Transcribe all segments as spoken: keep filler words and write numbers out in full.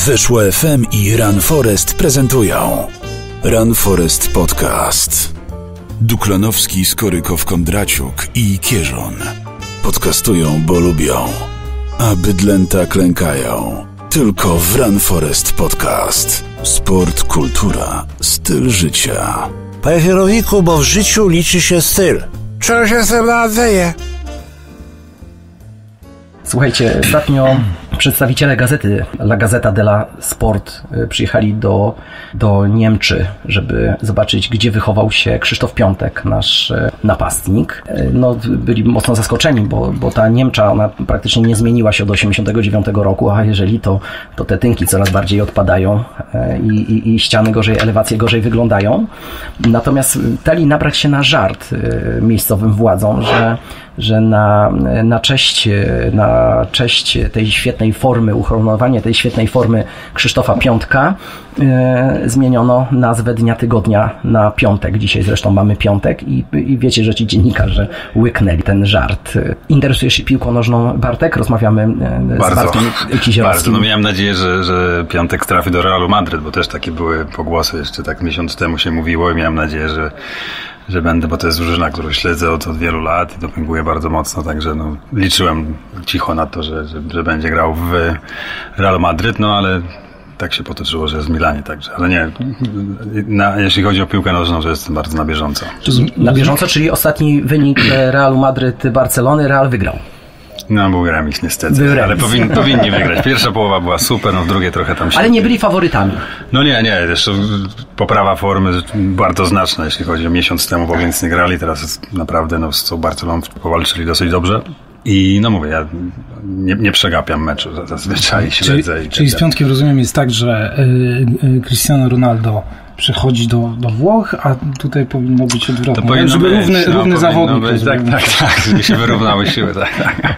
Weszło F M i Run Forest prezentują Run Forest Podcast. Duklanowski, Skorykow, Kondraciuk i Kierzon podcastują, bo lubią, a bydlęta klękają. Tylko w Run Forest Podcast. Sport, kultura, styl życia. Panie kierowniku, bo w życiu liczy się styl. Czego się z tym nadzieje? Słuchajcie, ostatnio przedstawiciele gazety La Gazzetta della Sport przyjechali do, do Niemczy, żeby zobaczyć, gdzie wychował się Krzysztof Piątek, nasz napastnik. No, byli mocno zaskoczeni, bo, bo ta Niemcza, ona praktycznie nie zmieniła się od osiemdziesiątego dziewiątego roku, a jeżeli to, to te tynki coraz bardziej odpadają i, i, i ściany gorzej, elewacje gorzej wyglądają. Natomiast dali nabrać się na żart miejscowym władzom, że że na, na, cześć, na cześć tej świetnej formy, uhonorowanie tej świetnej formy Krzysztofa Piątka e, zmieniono nazwę dnia tygodnia na piątek. Dzisiaj zresztą mamy piątek i, i wiecie, że ci dziennikarze łyknęli ten żart. Interesujesz się piłką nożną, Bartek? Rozmawiamy bardzo, z Bartkiem Kizielskim. Bardzo. No miałem nadzieję, że, że Piątek trafi do Realu Madryt, bo też takie były pogłosy, jeszcze tak miesiąc temu się mówiło i miałem nadzieję, że że będę, bo to jest drużyna, którą śledzę od, od wielu lat i dopinguję bardzo mocno, także no, liczyłem cicho na to, że, że, że będzie grał w Real Madryt, no ale tak się potoczyło, że jest w Milanie, także, ale nie, na, jeśli chodzi o piłkę nożną, to jestem bardzo na bieżąco. Na bieżąco, czyli ostatni wynik Realu Madryt-Barcelony, Real wygrał. No, był remis niestety, był remis. Ale powin, powinni wygrać. Pierwsza połowa była super, no w drugiej trochę tam się... Ale nie byli faworytami. No nie, nie, jeszcze poprawa formy bardzo znaczna, jeśli chodzi o miesiąc temu, bo więcej nie grali, teraz jest naprawdę, no z tą Barceloną powalczyli dosyć dobrze. I no mówię, ja nie, nie przegapiam meczu, zazwyczaj śledzę. Czyli, i czyli z Piątkiem rozumiem jest tak, że y, y, Cristiano Ronaldo przechodzi do, do Włoch, a tutaj powinno być odwrotnie. To żeby być, równy, no, równy zawodnik. Być, tak, tak, tak, żeby się wyrównały siły. Tak, tak.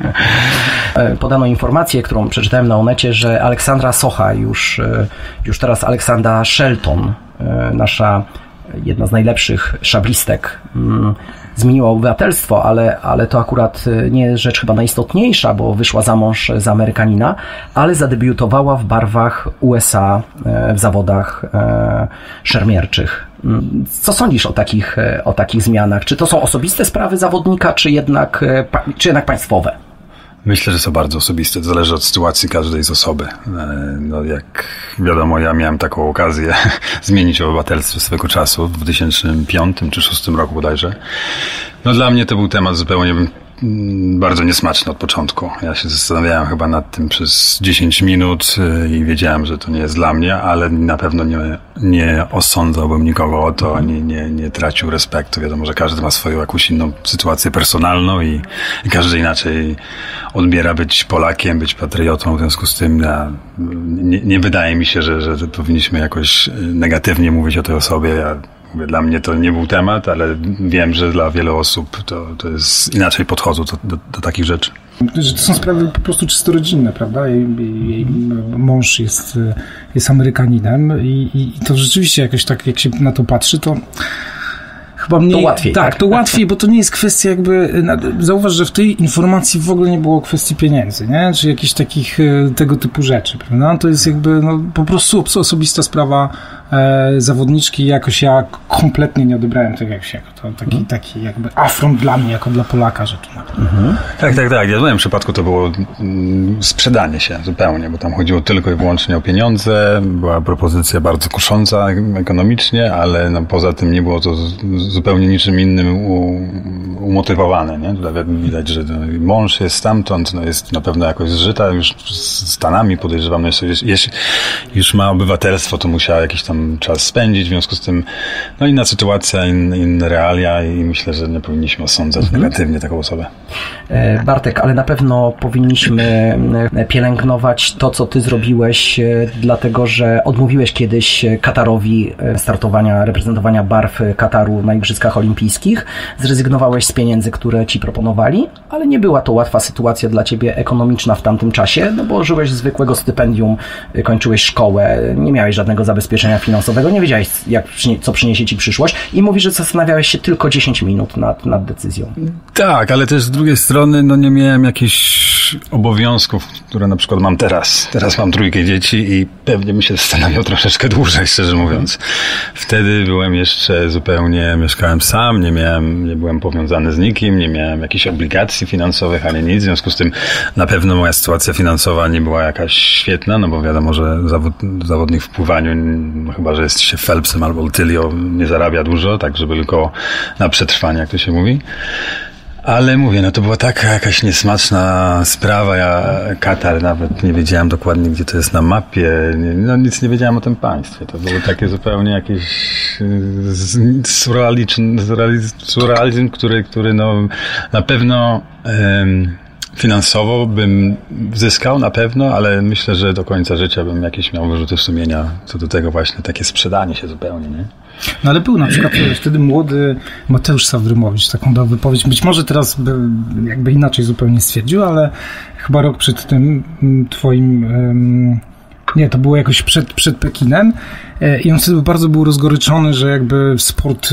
Podano informację, którą przeczytałem na Onecie, że Aleksandra Socha, już, już teraz Aleksandra Shelton, nasza jedna z najlepszych szablistek, zmieniła obywatelstwo, ale, ale to akurat nie jest rzecz chyba najistotniejsza, bo wyszła za mąż za Amerykanina, ale zadebiutowała w barwach U S A w zawodach szermierczych. Co sądzisz o takich, o takich zmianach? Czy to są osobiste sprawy zawodnika, czy jednak, czy jednak państwowe? Myślę, że są bardzo osobiste. To zależy od sytuacji każdej z osoby. No, jak wiadomo, ja miałem taką okazję zmienić obywatelstwo swego czasu w dwa tysiące piątym czy dwa tysiące szóstym roku bodajże. No dla mnie to był temat zupełnie bardzo niesmaczny od początku. Ja się zastanawiałem chyba nad tym przez dziesięć minut i wiedziałem, że to nie jest dla mnie, ale na pewno nie, nie osądzałbym nikogo o to, ani nie, nie tracił respektu. Wiadomo, że każdy ma swoją jakąś inną sytuację personalną i, i każdy inaczej odbiera być Polakiem, być patriotą. W związku z tym ja, nie, nie wydaje mi się, że, że powinniśmy jakoś negatywnie mówić o tej osobie. Ja Dla mnie to nie był temat, ale wiem, że dla wielu osób to, to jest inaczej podchodzą do, do, do takich rzeczy. Że to są sprawy po prostu czysto rodzinne, prawda? Jej, jej mąż jest, jest Amerykaninem i, i to rzeczywiście jakoś tak, jak się na to patrzy, to chyba mniej... To łatwiej. Tak, to łatwiej, bo to nie jest kwestia jakby... Zauważ, że w tej informacji w ogóle nie było kwestii pieniędzy, nie? Czy jakichś takich tego typu rzeczy, prawda? To jest jakby no, po prostu osobista sprawa e, zawodniczki. Jakoś ja kompletnie nie odebrałem tego jak się. To taki, mhm. taki jakby afront dla mnie, jako dla Polaka, że tu na mhm. Tak, tak, tak. Ja w moim przypadku to było mm, sprzedanie się zupełnie, bo tam chodziło tylko i wyłącznie o pieniądze. Była propozycja bardzo kusząca ekonomicznie, ale no, poza tym nie było to z, zupełnie niczym innym u, umotywowane. Nie? Tutaj widać, że mąż jest stamtąd, no jest na pewno jakoś zżyta już z Stanami, podejrzewam, no jeśli, jeśli już ma obywatelstwo, to musiała jakiś tam czas spędzić, w związku z tym no inna sytuacja, in, inne realia i myślę, że nie powinniśmy osądzać mhm. negatywnie taką osobę. Bartek, ale na pewno powinniśmy pielęgnować to, co ty zrobiłeś, dlatego, że odmówiłeś kiedyś Katarowi startowania, reprezentowania barw Kataru na Igrzyskach Olimpijskich. Zrezygnowałeś z pieniędzy, które ci proponowali, ale nie była to łatwa sytuacja dla ciebie ekonomiczna w tamtym czasie, no bo żyłeś z zwykłego stypendium, kończyłeś szkołę, nie miałeś żadnego zabezpieczenia finansowego, nie wiedziałeś, jak, co przyniesie ci przyszłość i mówisz, że zastanawiałeś się tylko dziesięć minut nad, nad decyzją. Tak, ale też z drugiej strony no nie miałem jakichś jakichś obowiązków, które na przykład mam teraz. Teraz mam trójkę dzieci i pewnie bym się zastanawiał troszeczkę dłużej, szczerze mówiąc. Wtedy byłem jeszcze zupełnie, mieszkałem sam, nie miałem, nie byłem powiązany z nikim, nie miałem jakichś obligacji finansowych, ani nic. W związku z tym na pewno moja sytuacja finansowa nie była jakaś świetna, no bo wiadomo, że zawod, zawodnik w pływaniu, no chyba że jest się Phelpsem albo Tylio, nie zarabia dużo, tak żeby tylko na przetrwanie, jak to się mówi. Ale mówię, no to była taka jakaś niesmaczna sprawa. Ja Katar nawet nie wiedziałem dokładnie, gdzie to jest na mapie. No nic nie wiedziałem o tym państwie. To było takie zupełnie jakieś surrealizm, surrealizm który, który no na pewno um, finansowo bym zyskał na pewno, ale myślę, że do końca życia bym jakieś miał wyrzuty sumienia co do tego właśnie, takie sprzedanie się zupełnie, nie? No ale był na przykład wtedy młody Mateusz Sawrymowicz, taką dał wypowiedź. Być może teraz by jakby inaczej zupełnie stwierdził, ale chyba rok przed tym twoim... Um, nie, to było jakoś przed, przed Pekinem i on wtedy bardzo był rozgoryczony, że jakby sport,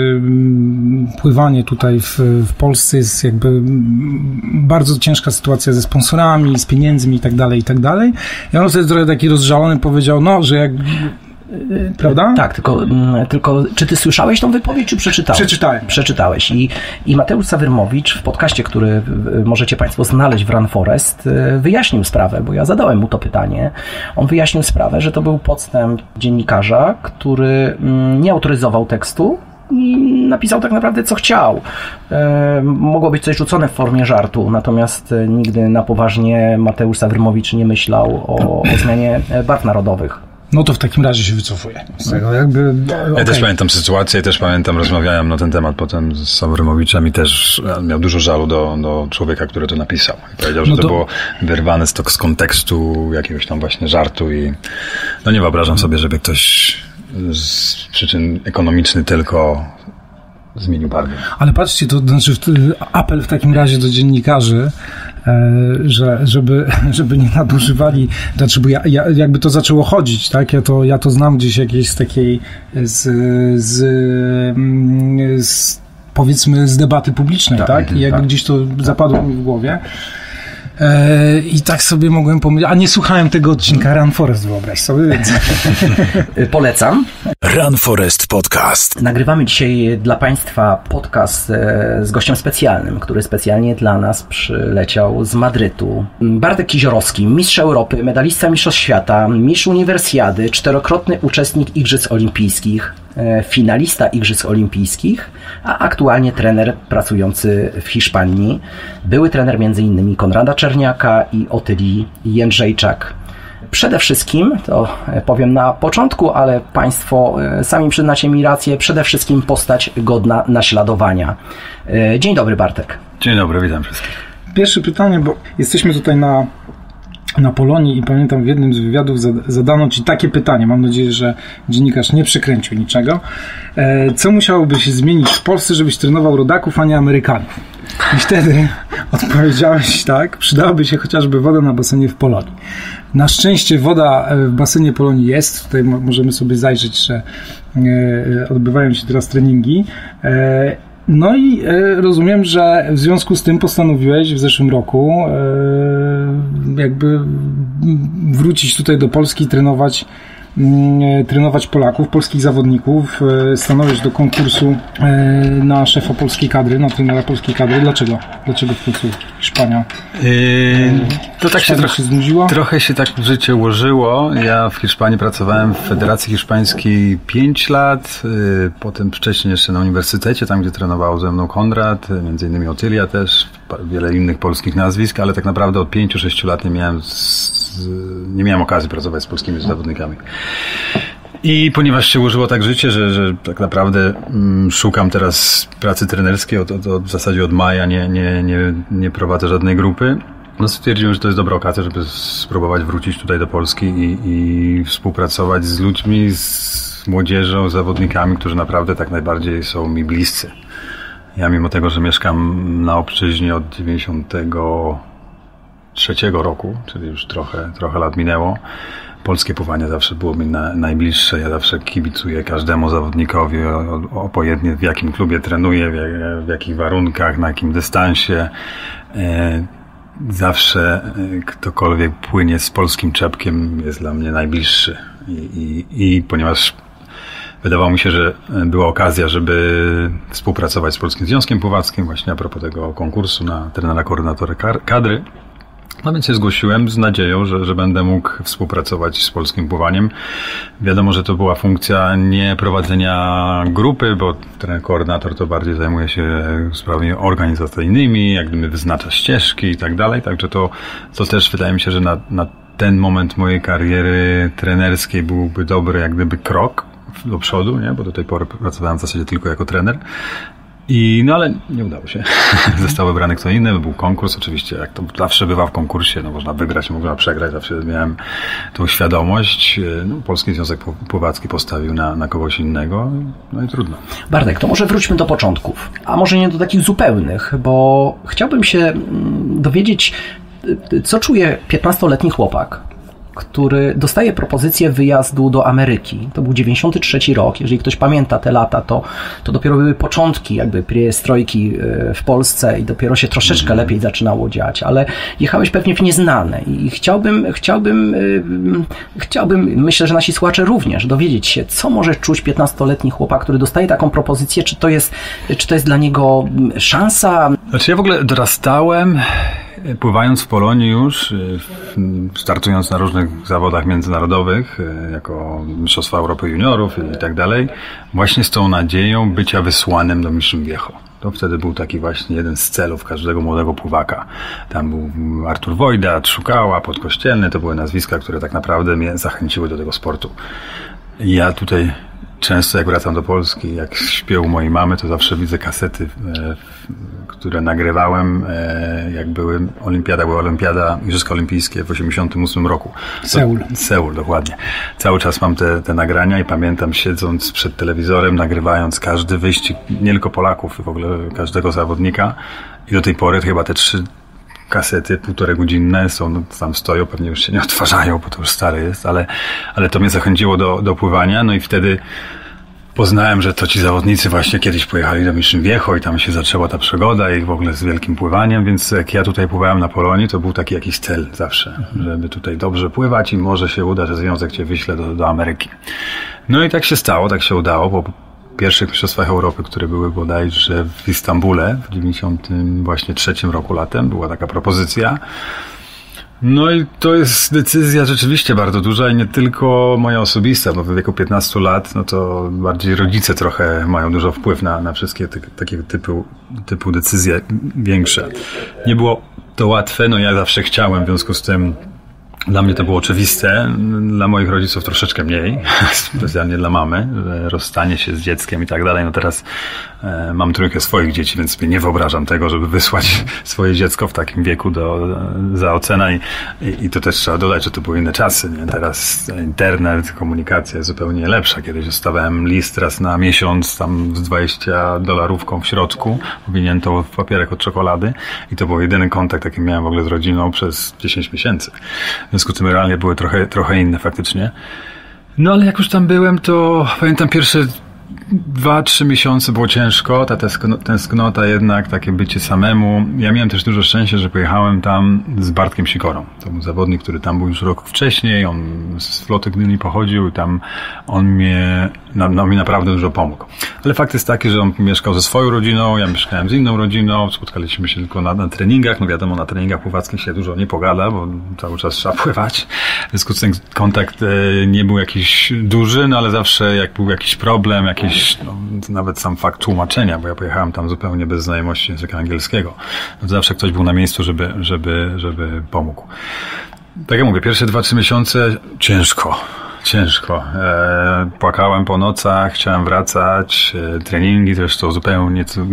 pływanie tutaj w, w Polsce jest jakby bardzo ciężka sytuacja ze sponsorami, z pieniędzmi i tak dalej, i tak dalej. I on wtedy trochę taki rozżalony powiedział, no, że jak... Prawda? Tak, tylko, tylko czy ty słyszałeś tą wypowiedź, czy przeczytałeś? Przeczytałem. Przeczytałeś. I, i Mateusz Sawrymowicz w podcaście, który możecie Państwo znaleźć w Run Forest, wyjaśnił sprawę, bo ja zadałem mu to pytanie. On wyjaśnił sprawę, że to był podstęp dziennikarza, który nie autoryzował tekstu i napisał tak naprawdę co chciał. E, mogło być coś rzucone w formie żartu, natomiast nigdy na poważnie Mateusz Sawrymowicz nie myślał o, o zmianie barw narodowych. No to w takim razie się wycofuję z tego, jakby... Ja okay. też pamiętam sytuację i też pamiętam, rozmawiałem na ten temat potem z Sawrymowiczem i też miał dużo żalu do, do człowieka, który to napisał. I powiedział, że no to... to było wyrwane z, to, z kontekstu jakiegoś tam właśnie żartu i no nie wyobrażam sobie, żeby ktoś z przyczyn ekonomicznych tylko zmienił barwę. Ale patrzcie, to znaczy apel w takim razie do dziennikarzy, że, żeby, żeby nie nadużywali, znaczy, bo ja, ja, jakby to zaczęło chodzić, tak, ja to, ja to znam gdzieś jakieś z takiej z, z, z powiedzmy z debaty publicznej, tak, tak? I jakby tak. Gdzieś to zapadło mi w głowie. I tak sobie mogłem pomyśleć, a nie słuchałem tego odcinka Run Forest, wyobraź sobie, więc... Polecam. Run Forest Podcast. Nagrywamy dzisiaj dla Państwa podcast z gościem specjalnym, który specjalnie dla nas przyleciał z Madrytu. Bartek Kiziorowski, mistrz Europy, medalista Mistrzostw Świata, mistrz Uniwersjady, czterokrotny uczestnik Igrzysk Olimpijskich, finalista Igrzysk Olimpijskich, a aktualnie trener pracujący w Hiszpanii. Były trener między innymi Konrada Czerniaka i Otylii Jędrzejczak. Przede wszystkim, to powiem na początku, ale Państwo sami przyznacie mi rację, przede wszystkim postać godna naśladowania. Dzień dobry, Bartek. Dzień dobry, witam wszystkich. Pierwsze pytanie, bo jesteśmy tutaj na na Polonii i pamiętam w jednym z wywiadów zadano Ci takie pytanie, mam nadzieję, że dziennikarz nie przekręcił niczego. Co musiałoby się zmienić w Polsce, żebyś trenował rodaków, a nie Amerykanów? I wtedy odpowiedziałeś tak, przydałaby się chociażby woda na basenie w Polonii. Na szczęście woda w basenie Polonii jest, tutaj możemy sobie zajrzeć, że odbywają się teraz treningi. No i e, rozumiem, że w związku z tym postanowiłeś w zeszłym roku e, jakby wrócić tutaj do Polski, trenować, e, trenować Polaków, polskich zawodników, e, stanąłeś do konkursu e, na szefa polskiej kadry, na trenera polskiej kadry. Dlaczego? Dlaczego w końcu Hiszpania? Yy, to tak się, trochę, się znudziło? Trochę się tak życie ułożyło. Ja w Hiszpanii pracowałem w Federacji Hiszpańskiej pięć lat, yy, potem wcześniej jeszcze na uniwersytecie, tam gdzie trenował ze mną Konrad, między innymi Otylia też, wiele innych polskich nazwisk, ale tak naprawdę od pięciu, sześciu lat nie miałem, z, nie miałem okazji pracować z polskimi zawodnikami. I ponieważ się ułożyło tak życie, że, że tak naprawdę mm, szukam teraz pracy trenerskiej, od, od, od, w zasadzie od maja nie, nie, nie, nie prowadzę żadnej grupy, no stwierdziłem, że to jest dobra okazja, żeby spróbować wrócić tutaj do Polski i, i współpracować z ludźmi, z młodzieżą, z zawodnikami, którzy naprawdę tak najbardziej są mi bliscy. Ja mimo tego, że mieszkam na obczyźnie od dziewięćdziesiątego trzeciego roku, czyli już trochę, trochę lat minęło, polskie pływanie zawsze było mi na, najbliższe. Ja zawsze kibicuję każdemu zawodnikowi, obojętnie w jakim klubie trenuję, w, jak, w jakich warunkach, na jakim dystansie. E, zawsze ktokolwiek płynie z polskim czepkiem jest dla mnie najbliższy. I, i, i ponieważ wydawało mi się, że była okazja, żeby współpracować z Polskim Związkiem Pływackim właśnie a propos tego konkursu na trenera koordynatora kadry. No więc się zgłosiłem z nadzieją, że, że będę mógł współpracować z polskim pływaniem. Wiadomo, że to była funkcja nie prowadzenia grupy, bo trener koordynator to bardziej zajmuje się sprawami organizacyjnymi, jak gdyby wyznacza ścieżki i tak dalej. Także to, to też wydaje mi się, że na, na ten moment mojej kariery trenerskiej byłby dobry jak gdyby krok do przodu, nie? Bo do tej pory pracowałem w zasadzie tylko jako trener. I, no ale nie udało się. Został wybrany kto inny, był konkurs. Oczywiście, jak to zawsze bywa w konkursie, no można wygrać, można przegrać. Zawsze miałem tą świadomość. No, Polski Związek Pływacki postawił na, na kogoś innego. No i trudno. Bartek, to może wróćmy do początków. A może nie do takich zupełnych, bo chciałbym się dowiedzieć, co czuje piętnastoletni chłopak, który dostaje propozycję wyjazdu do Ameryki. To był dziewięćdziesiąty trzeci rok. Jeżeli ktoś pamięta te lata, to, to dopiero były początki jakby priestrojki w Polsce i dopiero się troszeczkę lepiej zaczynało dziać, ale jechałeś pewnie w nieznane i chciałbym, chciałbym, chciałbym, myślę, że nasi słuchacze również, dowiedzieć się, co może czuć piętnastoletni chłopak, który dostaje taką propozycję, czy to jest, czy to jest dla niego szansa? Znaczy ja w ogóle dorastałem pływając w Polonii już, startując na różnych zawodach międzynarodowych, jako Mistrzostwa Europy Juniorów i tak dalej, właśnie z tą nadzieją bycia wysłanym do Mission Viejo. To wtedy był taki właśnie jeden z celów każdego młodego pływaka. Tam był Artur Wojda, Trzukała, Podkościelny, to były nazwiska, które tak naprawdę mnie zachęciły do tego sportu. I ja tutaj często jak wracam do Polski, jak śpię u mojej mamy, to zawsze widzę kasety, e, które nagrywałem, e, jak były olimpiada, była olimpiada, Igrzyska Olimpijskie w osiemdziesiątym ósmym roku. Seul. To, Seul, dokładnie. Cały czas mam te, te nagrania i pamiętam siedząc przed telewizorem, nagrywając każdy wyścig, nie tylko Polaków, w ogóle każdego zawodnika. I do tej pory chyba te trzy kasety półtorej godzinne są, no, tam stoją, pewnie już się nie odtwarzają, bo to już stare jest, ale, ale to mnie zachęciło do, do pływania, no i wtedy poznałem, że to ci zawodnicy właśnie kiedyś pojechali do Mission Viejo i tam się zaczęła ta przygoda i w ogóle z wielkim pływaniem, więc jak ja tutaj pływałem na Polonii, to był taki jakiś cel zawsze, żeby tutaj dobrze pływać i może się uda, że związek cię wyśle do, do Ameryki. No i tak się stało, tak się udało, bo pierwszych mistrzostwach Europy, które były bodajże w Istambule w dziewięćdziesiątym właśnie trzecim roku latem, była taka propozycja. No i to jest decyzja rzeczywiście bardzo duża i nie tylko moja osobista, bo w wieku piętnastu lat, no to bardziej rodzice trochę mają dużo wpływ na, na wszystkie te, takiego typu, typu decyzje większe. Nie było to łatwe, no ja zawsze chciałem, w związku z tym dla mnie to było oczywiste, dla moich rodziców troszeczkę mniej, specjalnie dla mamy, że rozstanie się z dzieckiem i tak dalej. No teraz e, mam trójkę swoich dzieci, więc sobie nie wyobrażam tego, żeby wysłać swoje dziecko w takim wieku do, za ocenę i, i, i to też trzeba dodać, że to były inne czasy. Nie? Teraz internet, komunikacja jest zupełnie lepsza. Kiedyś dostawałem list raz na miesiąc, tam z dwudziestoma dolarówką w środku, owiniętą w papierek od czekolady i to był jedyny kontakt, jaki miałem w ogóle z rodziną przez dziesięć miesięcy. W związku z tym realnie były trochę, trochę inne faktycznie. No ale jak już tam byłem, to pamiętam pierwsze dwa, trzy miesiące było ciężko, ta tęsknota jednak, takie bycie samemu. Ja miałem też dużo szczęścia, że pojechałem tam z Bartkiem Sikorą. To był zawodnik, który tam był już rok wcześniej, on z floty Gdyni pochodził i tam on mnie, no, no, mi naprawdę dużo pomógł. Ale fakt jest taki, że on mieszkał ze swoją rodziną, ja mieszkałem z inną rodziną, spotkaliśmy się tylko na, na treningach, no wiadomo, na treningach pływackich się dużo nie pogada, bo cały czas trzeba pływać. W związku z tym kontakt e, nie był jakiś duży, no ale zawsze jak był jakiś problem, jakiś no, nawet sam fakt tłumaczenia, bo ja pojechałem tam zupełnie bez znajomości języka angielskiego, no to zawsze ktoś był na miejscu, żeby, żeby, żeby pomógł. Tak jak mówię, pierwsze dwa, trzy miesiące ciężko. Ciężko. E, płakałem po nocach, chciałem wracać. E, treningi zresztą zupełnie co,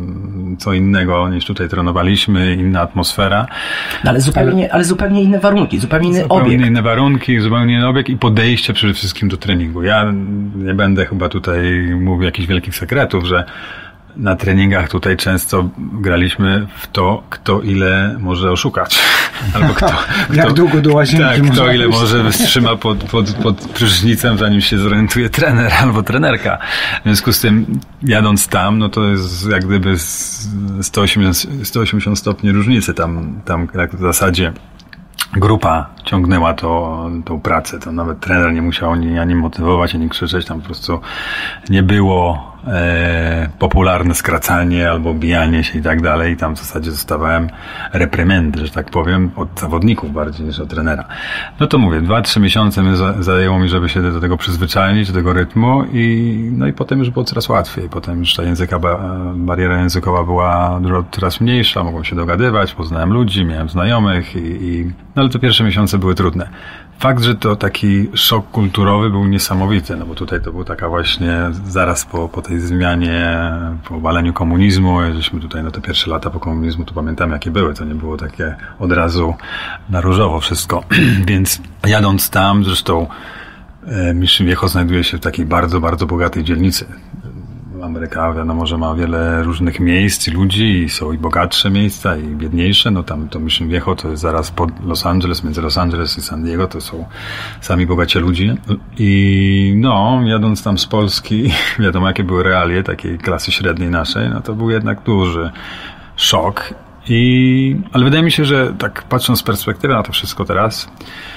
co innego niż tutaj trenowaliśmy, inna atmosfera. No, ale, zupełnie, ale zupełnie inne warunki, zupełnie inny zupełnie obieg. Zupełnie inne warunki, zupełnie inny obieg i podejście przede wszystkim do treningu. Ja nie będę chyba tutaj mówił jakichś wielkich sekretów, że na treningach tutaj często graliśmy w to, kto ile może oszukać. albo kto, Jak kto, długo do łazienki tak, można kto ile pójść? może wytrzyma pod, pod, pod prysznicem, zanim się zorientuje trener albo trenerka. W związku z tym, jadąc tam, no to jest jak gdyby sto osiemdziesiąt stopni różnicy. Tam, tam jak w zasadzie grupa ciągnęła to, tą pracę, to nawet trener nie musiał ani, ani motywować, ani krzyczeć, tam po prostu nie było e, popularne skracanie albo bijanie się i tak dalej. I tam w zasadzie dostawałem reprymendy, że tak powiem, od zawodników bardziej niż od trenera. No to mówię, dwa, trzy miesiące mi za, zajęło mi, żeby się do tego przyzwyczaić, do tego rytmu i no i potem już było coraz łatwiej. Potem już ta języka, bariera językowa była dużo, coraz mniejsza, mogłem się dogadywać, poznałem ludzi, miałem znajomych i, i no ale te pierwsze miesiące były trudne. Fakt, że to taki szok kulturowy był niesamowity, no bo tutaj to był taka właśnie zaraz po, po tej zmianie, po obaleniu komunizmu, żeśmy tutaj no te pierwsze lata po komunizmu, to pamiętam jakie były, to nie było takie od razu na różowo wszystko, więc jadąc tam, zresztą e, Mission Viejo znajduje się w takiej bardzo, bardzo bogatej dzielnicy. Ameryka, wiadomo, że ma wiele różnych miejsc i ludzi i są i bogatsze miejsca i biedniejsze, no tam to Mission Viejo to jest zaraz pod Los Angeles, między Los Angeles i San Diego, to są sami bogaci ludzie i no, jadąc tam z Polski, wiadomo jakie były realie takiej klasy średniej naszej, no to był jednak duży szok i, ale wydaje mi się, że tak patrząc z perspektywy na to wszystko teraz,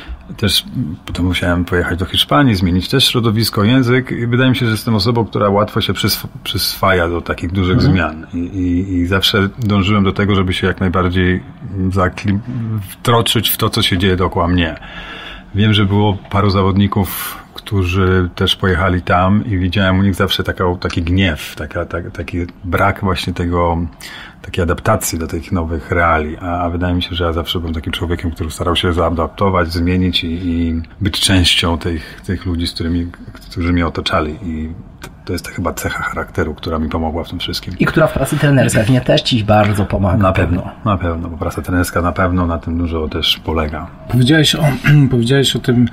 też potem musiałem pojechać do Hiszpanii, zmienić też środowisko, język i wydaje mi się, że jestem osobą, która łatwo się przysw- przyswaja do takich dużych mhm. zmian I, i, i zawsze dążyłem do tego, żeby się jak najbardziej zakli- wtroczyć w to, co się dzieje dookoła mnie. Wiem, że było paru zawodników, którzy też pojechali tam i widziałem u nich zawsze taka, taki gniew, taka, tak, taki brak właśnie tego, takiej adaptacji do tych nowych reali, a, a wydaje mi się, że ja zawsze byłem takim człowiekiem, który starał się zaadaptować, zmienić i, i być częścią tych, tych ludzi, z którymi, którzy mnie otaczali i to jest ta chyba cecha charakteru, która mi pomogła w tym wszystkim. I która w pracy trenerskiej pewnie też ci bardzo pomaga. Na pewno, na pewno, bo praca trenerska na pewno na tym dużo też polega. Powiedziałeś o, powiedziałeś o tym,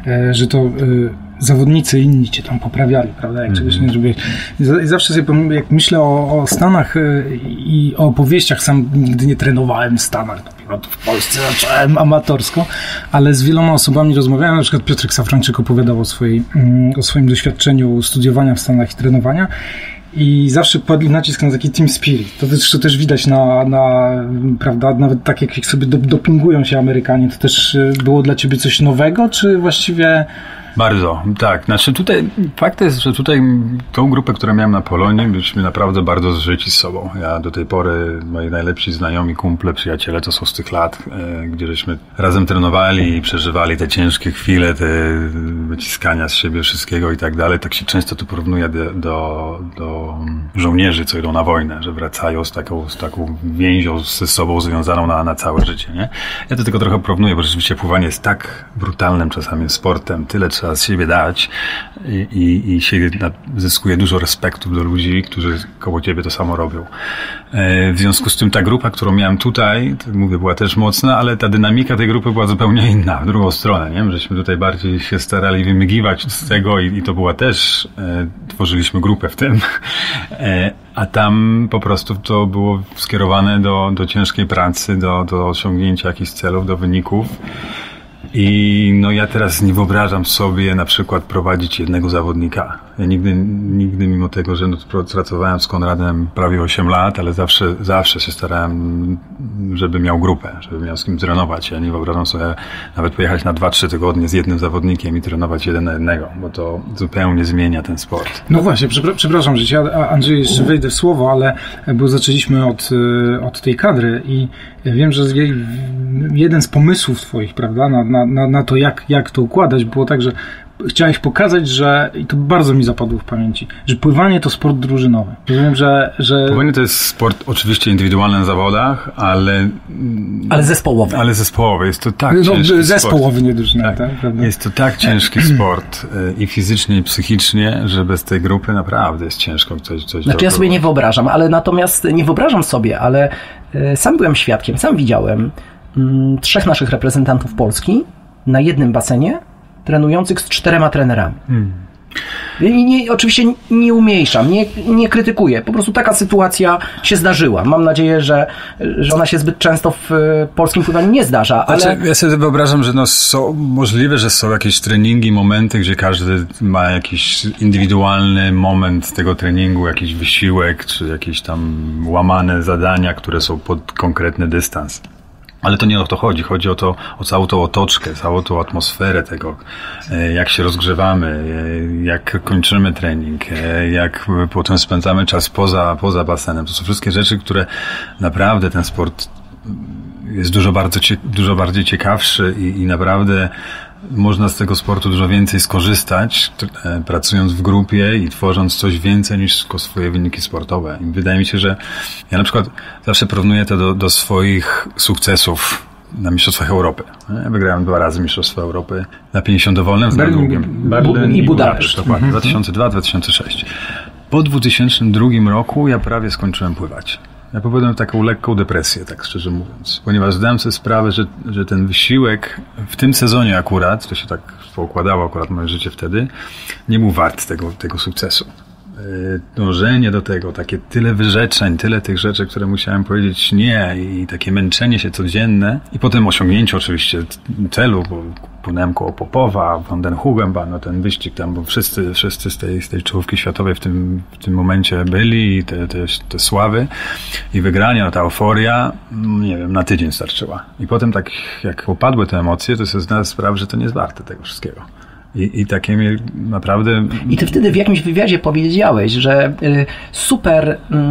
że to zawodnicy inni cię tam poprawiali, prawda, jak czegoś nie zrobiłeś. I zawsze sobie, jak myślę o, o Stanach i o opowieściach, sam nigdy nie trenowałem w Stanach, dopiero w Polsce zacząłem amatorsko, ale z wieloma osobami rozmawiałem, na przykład Piotrek Safrańczyk opowiadał o, swojej, o swoim doświadczeniu studiowania w Stanach i trenowania. I zawsze kładli nacisk na taki team spirit. To też, to też widać na, na, prawda, nawet tak jak sobie dopingują się Amerykanie, to też było dla ciebie coś nowego, czy właściwie... Bardzo, tak. Znaczy tutaj, fakt jest, że tutaj tą grupę, którą miałem na Polonii, byliśmy naprawdę bardzo zżyci z sobą. Ja do tej pory, moi najlepsi znajomi, kumple, przyjaciele, to są z tych lat, e, gdzie żeśmy razem trenowali i przeżywali te ciężkie chwile, te wyciskania z siebie wszystkiego i tak dalej. Tak się często to porównuje do, do, do żołnierzy, co idą na wojnę, że wracają z taką, z taką więzią ze sobą związaną na, na całe życie, nie? Ja to tylko trochę porównuję, bo rzeczywiście pływanie jest tak brutalnym czasami sportem, tyle trzeba z siebie dać i, i, i się zyskuje dużo respektu do ludzi, którzy koło ciebie to samo robią. W związku z tym ta grupa, którą miałem tutaj, to mówię, była też mocna, ale ta dynamika tej grupy była zupełnie inna, w drugą stronę, nie? Żeśmy tutaj bardziej się starali wymygiwać z tego i, i to była też, e, tworzyliśmy grupę w tym, e, a tam po prostu to było skierowane do, do ciężkiej pracy, do, do osiągnięcia jakichś celów, do wyników. I no ja teraz nie wyobrażam sobie na przykład prowadzić jednego zawodnika. Ja nigdy, nigdy mimo tego, że no, pracowałem z Konradem prawie osiem lat, ale zawsze, zawsze się starałem, żeby miał grupę, żeby miał z kim trenować. Ja nie wyobrażam sobie nawet pojechać na dwa trzy tygodnie z jednym zawodnikiem i trenować jeden na jednego, bo to zupełnie zmienia ten sport. No właśnie, przepraszam, że ci Andrzej jeszcze wejdę w słowo, ale bo zaczęliśmy od, od tej kadry i wiem, że jeden z pomysłów twoich, prawda, na, na, na, na to, jak, jak to układać, było tak, że chciałeś pokazać, że, i to bardzo mi zapadło w pamięci, że pływanie to sport drużynowy. Rozumiem, że, że... Pływanie to jest sport oczywiście indywidualny na zawodach, ale... Ale zespołowy. Ale zespołowy. Jest to tak no, ciężki zespołowy, sport. nie drużynowy, tak, tak? Jest to tak ciężki sport i fizycznie, i psychicznie, że bez tej grupy naprawdę jest ciężko coś, coś Znaczy ja sobie nie wyobrażam, ale natomiast nie wyobrażam sobie, ale sam byłem świadkiem, sam widziałem mm, trzech naszych reprezentantów Polski na jednym basenie trenujących z czterema trenerami. Hmm. Nie, nie, oczywiście nie umniejszam, nie, nie krytykuję. Po prostu taka sytuacja się zdarzyła. Mam nadzieję, że, że ona się zbyt często w polskim pływaniu nie zdarza. Ale... Znaczy, ja sobie wyobrażam, że no są, możliwe, że są jakieś treningi, momenty, gdzie każdy ma jakiś indywidualny moment tego treningu, jakiś wysiłek, czy jakieś tam łamane zadania, które są pod konkretny dystans. Ale to nie o to chodzi. Chodzi o to, o całą tą otoczkę, całą tą atmosferę tego, jak się rozgrzewamy, jak kończymy trening, jak potem spędzamy czas poza, poza basenem. To są wszystkie rzeczy, które naprawdę ten sport jest dużo, bardzo, dużo bardziej ciekawszy i, i naprawdę można z tego sportu dużo więcej skorzystać, pracując w grupie i tworząc coś więcej niż tylko swoje wyniki sportowe. I wydaje mi się, że ja na przykład zawsze porównuję to do, do swoich sukcesów na Mistrzostwach Europy. Ja wygrałem dwa razy Mistrzostwa Europy na pięćdziesiąt dowolnym, na drugim. Berlin i Budapeszt. Dokładnie, dwa tysiące drugi dwa tysiące szósty. Po dwa tysiące drugim roku ja prawie skończyłem pływać. Ja popadłem w taką lekką depresję, tak szczerze mówiąc, ponieważ zdałem sobie sprawę, że, że ten wysiłek w tym sezonie akurat, to się tak poukładało akurat moje życie wtedy, nie był wart tego, tego sukcesu. Dążenie do tego, takie tyle wyrzeczeń, tyle tych rzeczy, które musiałem powiedzieć nie i takie męczenie się codzienne i potem osiągnięcie oczywiście celu, bo płynąłem koło Popowa, Van den Hugenba, no ten wyścig tam, bo wszyscy, wszyscy z tej, z tej czołówki światowej w tym, w tym momencie byli i te, te, te sławy i wygrania, ta euforia, nie wiem, na tydzień starczyła. I potem tak jak opadły te emocje, to sobie zdałem sprawę, że to nie jest warte tego wszystkiego. I, I takie mnie naprawdę... I ty wtedy w jakimś wywiadzie powiedziałeś, że y, super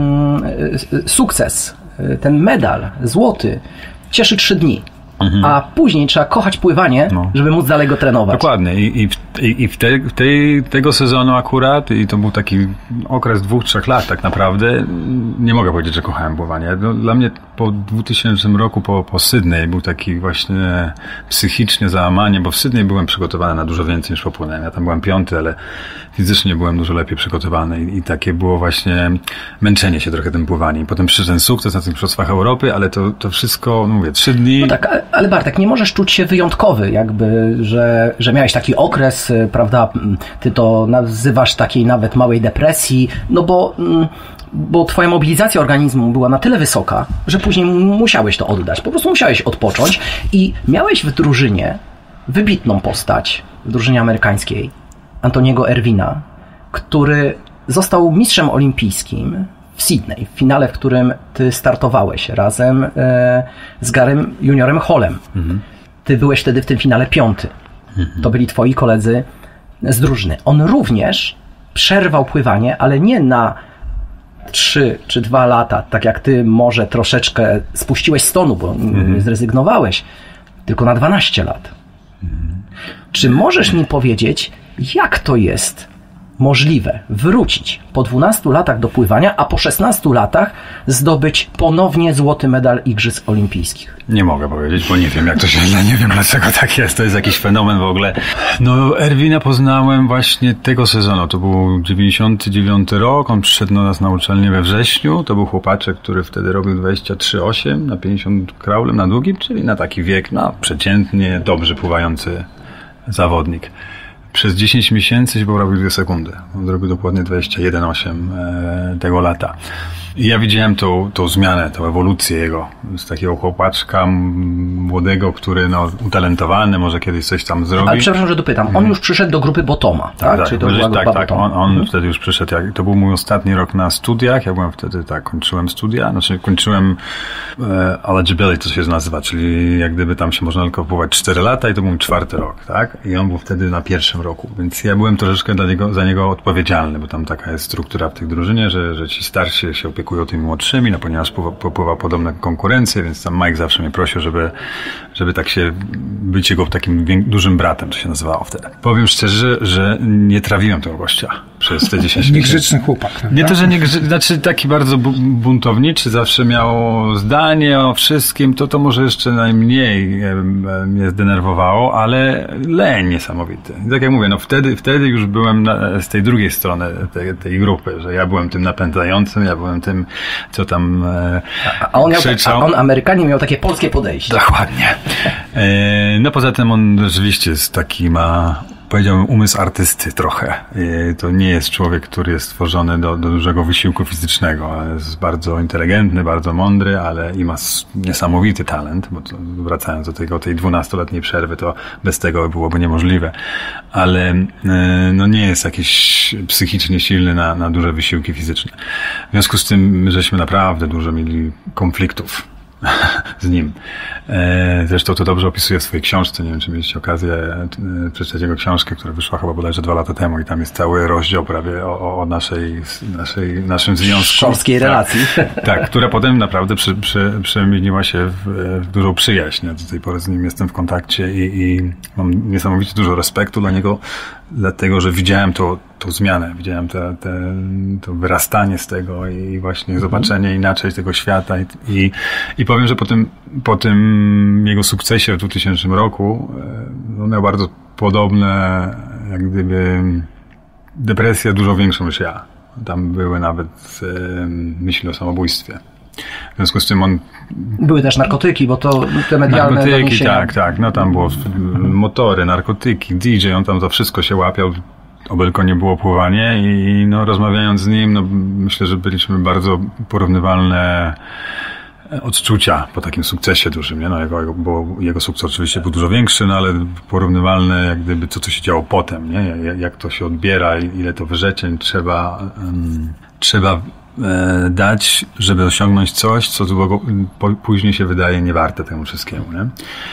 y, y, sukces, y, ten medal złoty cieszy trzy dni. Mhm. A później trzeba kochać pływanie, no. żeby móc dalej go trenować. Dokładnie. I, i, w, i w, te, w tej, tego sezonu akurat, i to był taki okres dwóch, trzech lat tak naprawdę, nie mogę powiedzieć, że kochałem pływanie. No, dla mnie po dwutysięcznym roku, po, po Sydney był taki właśnie psychicznie załamanie, bo w Sydney byłem przygotowany na dużo więcej niż popłynąłem. Ja tam byłem piąty, ale fizycznie byłem dużo lepiej przygotowany i, i takie było właśnie męczenie się trochę tym pływaniem. I potem przyszedł ten sukces na tych Mistrzostwach Europy, ale to, to wszystko, no mówię, trzy dni... No tak, ale Bartek, nie możesz czuć się wyjątkowy, jakby, że, że miałeś taki okres, prawda, ty to nazywasz takiej nawet małej depresji, no bo, bo twoja mobilizacja organizmu była na tyle wysoka, że później musiałeś to oddać, po prostu musiałeś odpocząć i miałeś w drużynie wybitną postać, w drużynie amerykańskiej, Antoniego Erwina, który został mistrzem olimpijskim w Sydney, w finale, w którym ty startowałeś razem e, z Garym Juniorem Hallem. Mhm. Ty byłeś wtedy w tym finale piąty. Mhm. To byli twoi koledzy z drużyny. On również przerwał pływanie, ale nie na trzy czy dwa lata, tak jak ty może troszeczkę spuściłeś z tonu, bo mhm. zrezygnowałeś, tylko na dwanaście lat. Mhm. Czy możesz mi powiedzieć, jak to jest możliwe wrócić po dwunastu latach do pływania, a po szesnastu latach zdobyć ponownie złoty medal Igrzysk Olimpijskich? Nie mogę powiedzieć, bo nie wiem, jak to się, nie wiem, dlaczego tak jest. To jest jakiś fenomen w ogóle. No, Erwina poznałem właśnie tego sezonu. To był dziewięćdziesiąty dziewiąty rok. On przyszedł do nas na uczelnię we wrześniu. To był chłopaczek, który wtedy robił dwadzieścia trzy osiem na pięćdziesiąt kraulem na długim, czyli na taki wiek, no, przeciętnie dobrze pływający zawodnik. Przez dziesięć miesięcy się robił dwie sekundy. On zrobił dokładnie dwadzieścia jeden osiem e, tego lata. I ja widziałem tą, tą zmianę, tą ewolucję jego. Z takiego chłopaczka młodego, który no, utalentowany, może kiedyś coś tam zrobi. Ale przepraszam, że dopytam. On hmm. już przyszedł do grupy Botoma, tak? Tak, tak. Czyli to była tak, tak. On, on hmm. wtedy już przyszedł. Jak, to był mój ostatni rok na studiach. Ja byłem wtedy, tak, kończyłem studia. Znaczy kończyłem e, eligibility, to się nazywa, czyli jak gdyby tam się można tylko pływać cztery lata i to był mój czwarty rok, tak? I on był wtedy na pierwszym roku. Więc ja byłem troszeczkę dla niego, za niego odpowiedzialny, bo tam taka jest struktura w tej drużynie, że, że ci starsi się opiekują tymi młodszymi, no ponieważ popływa podobne konkurencje, więc tam Mike zawsze mnie prosił, żeby, żeby tak się być jego takim dużym bratem, to się nazywało wtedy. Powiem szczerze, że nie trawiłem tego gościa przez te dziesięć miesięcy. Niegrzeczny chłopak. Nie to, że niegrzeczny, znaczy taki bardzo buntowniczy, zawsze miał zdanie o wszystkim, to to może jeszcze najmniej mnie zdenerwowało, ale leń niesamowity. I tak jak mówię, no wtedy, wtedy już byłem na, z tej drugiej strony tej, tej grupy, że ja byłem tym napędzającym, ja byłem tym, co tam e, a, on miał, a on, Amerykanin, miał takie polskie podejście. Dokładnie. E, no poza tym on rzeczywiście jest taki, ma powiedziałbym, umysł artysty trochę. To nie jest człowiek, który jest stworzony do, do dużego wysiłku fizycznego. Jest bardzo inteligentny, bardzo mądry, ale i ma niesamowity talent, bo to, wracając do tego, tej dwunastoletniej przerwy, to bez tego byłoby niemożliwe. Ale no nie jest jakiś psychicznie silny na, na duże wysiłki fizyczne. W związku z tym, żeśmy naprawdę dużo mieli konfliktów z nim. Zresztą to dobrze opisuje w swojej książce. Nie wiem, czy mieliście okazję przeczytać jego książkę, która wyszła chyba bodajże dwa lata temu i tam jest cały rozdział prawie o, o naszej, naszej, naszym związku. Szorstkiej relacji. Tak, tak, która potem naprawdę przy, przy, przemieniła się w, w dużą przyjaźń. Ja do tej pory z nim jestem w kontakcie i, i mam niesamowicie dużo respektu dla niego, dlatego, że widziałem to, tą zmianę, widziałem te, te, to wyrastanie z tego i właśnie mhm. zobaczenie inaczej tego świata i, i, i powiem, że po tym, po tym jego sukcesie w dwutysięcznym roku on miał bardzo podobne, jak gdyby depresję dużo większą niż ja. Tam były nawet e, myśli o samobójstwie. W związku z tym on... Były też narkotyki, bo to te medialne narkotyki, doniesienia. tak, tak. No tam było motory, narkotyki, D J, on tam za wszystko się łapiał. Obylko nie było pływanie i no, rozmawiając z nim, no, myślę, że byliśmy bardzo porównywalne odczucia po takim sukcesie dużym, nie? No, jego, bo jego sukces oczywiście był dużo większy, no ale porównywalne jak gdyby to, co się działo potem, nie? Jak to się odbiera, ile to wyrzeczeń trzeba, um, trzeba e, dać, żeby osiągnąć coś, co długo, po, później się wydaje niewarte temu wszystkiemu, nie?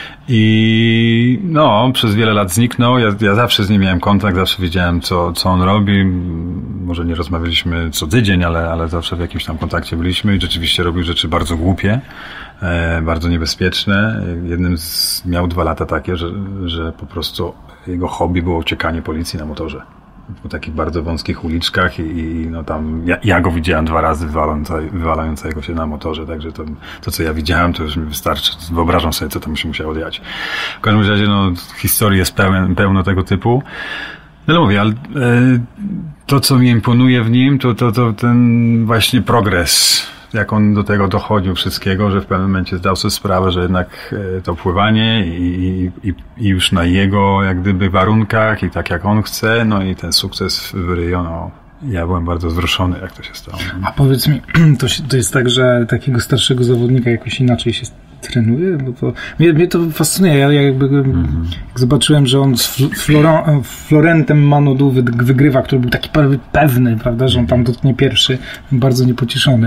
I no, przez wiele lat zniknął. Ja, ja zawsze z nim miałem kontakt, zawsze wiedziałem, co, co on robi. Może nie rozmawialiśmy co tydzień, ale, ale zawsze w jakimś tam kontakcie byliśmy i rzeczywiście robił rzeczy bardzo głupie, e, bardzo niebezpieczne. Jednym z, miał dwa lata takie, że, że po prostu jego hobby było uciekanie policji na motorze. Po takich bardzo wąskich uliczkach i, i no tam ja, ja go widziałem dwa razy wywalającego się na motorze, także to, to co ja widziałem, to już mi wystarczy. Wyobrażam sobie, co tam się musiało dziać. W każdym razie, no, historii jest pełen, pełno tego typu. No ale mówię, ale e, to co mi imponuje w nim, to, to, to ten właśnie progres, jak on do tego dochodził wszystkiego, że w pewnym momencie zdał sobie sprawę, że jednak to pływanie i, i, i już na jego jak gdyby warunkach i tak jak on chce, no i ten sukces w Rio, no, ja byłem bardzo wzruszony, jak to się stało. A powiedz mi, to, to jest tak, że takiego starszego zawodnika jakoś inaczej się trenuje? Bo to, mnie, mnie to fascynuje. Ja jakby mm-hmm. jak zobaczyłem, że on z Florent, Florentem Manodou wygrywa, który był taki pewny, prawda, że on tam dotknie pierwszy, bardzo niepocieszony.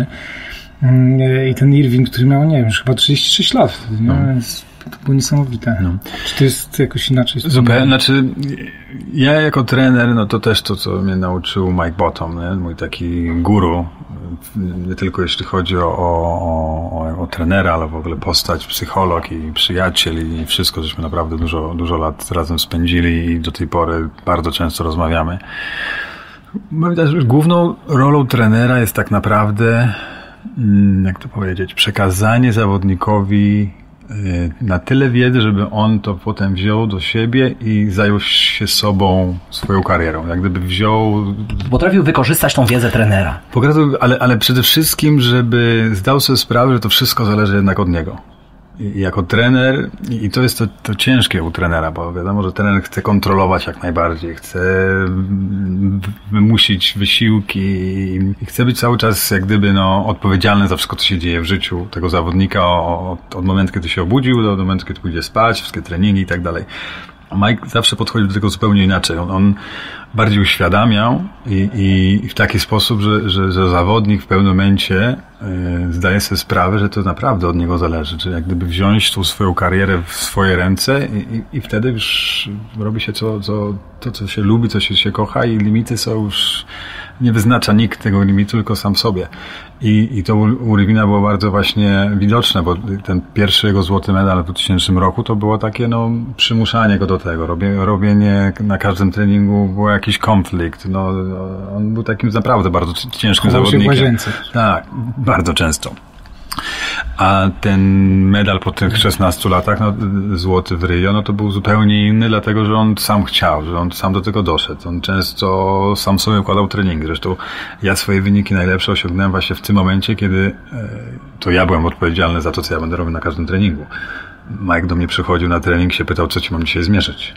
I ten Irving, który miał, nie wiem, już chyba trzydzieści sześć lat wtedy, nie? No. To było niesamowite. No. Czy to jest jakoś inaczej? Zupełnie, znaczy ja jako trener, no to też to, co mnie nauczył Mike Bottom, nie? Mój taki guru, nie tylko jeśli chodzi o, o, o, o trenera, ale w ogóle postać, psycholog i przyjaciel i wszystko, żeśmy naprawdę dużo, dużo lat razem spędzili i do tej pory bardzo często rozmawiamy. Widać, że główną rolą trenera jest tak naprawdę, jak to powiedzieć, przekazanie zawodnikowi na tyle wiedzy, żeby on to potem wziął do siebie i zajął się sobą, swoją karierą. Jak gdyby wziął... Potrafił wykorzystać tą wiedzę trenera. Ale, ale przede wszystkim, żeby zdał sobie sprawę, że to wszystko zależy jednak od niego. I jako trener, i to jest to, to ciężkie u trenera, bo wiadomo, że trener chce kontrolować jak najbardziej, chce wymusić wysiłki i chce być cały czas jak gdyby no, odpowiedzialny za wszystko, co się dzieje w życiu tego zawodnika od, od momentu, kiedy się obudził do momentu, kiedy pójdzie spać, wszystkie treningi i tak dalej. Mike zawsze podchodził do tego zupełnie inaczej. On, on bardziej uświadamiał i, i w taki sposób, że, że, że zawodnik w pewnym momencie y, zdaje sobie sprawę, że to naprawdę od niego zależy. Czyli jak gdyby wziąć tą swoją karierę w swoje ręce i, i, i wtedy już robi się co, co, to, co się lubi, co się, się kocha i limity są już... Nie wyznacza nikt tego limitu, tylko sam sobie. I, i to u, u Rywina było bardzo właśnie widoczne, bo ten pierwszy jego złoty medal w dwutysięcznym roku to było takie no, przymuszanie go do tego. Robie, robienie na każdym treningu był jakiś konflikt. No, on był takim naprawdę bardzo ciężkim Chował zawodnikiem. Się w łazience. Tak, bardzo często. A ten medal po tych szesnastu latach, no, złoty w Rio, no to był zupełnie inny, dlatego że on sam chciał, że on sam do tego doszedł. On często sam sobie układał treningi. Zresztą ja swoje wyniki najlepsze osiągnąłem właśnie w tym momencie, kiedy e, to ja byłem odpowiedzialny za to, co ja będę robił na każdym treningu. Mike do mnie przychodził na trening, się pytał, co ci mam dzisiaj zmierzyć.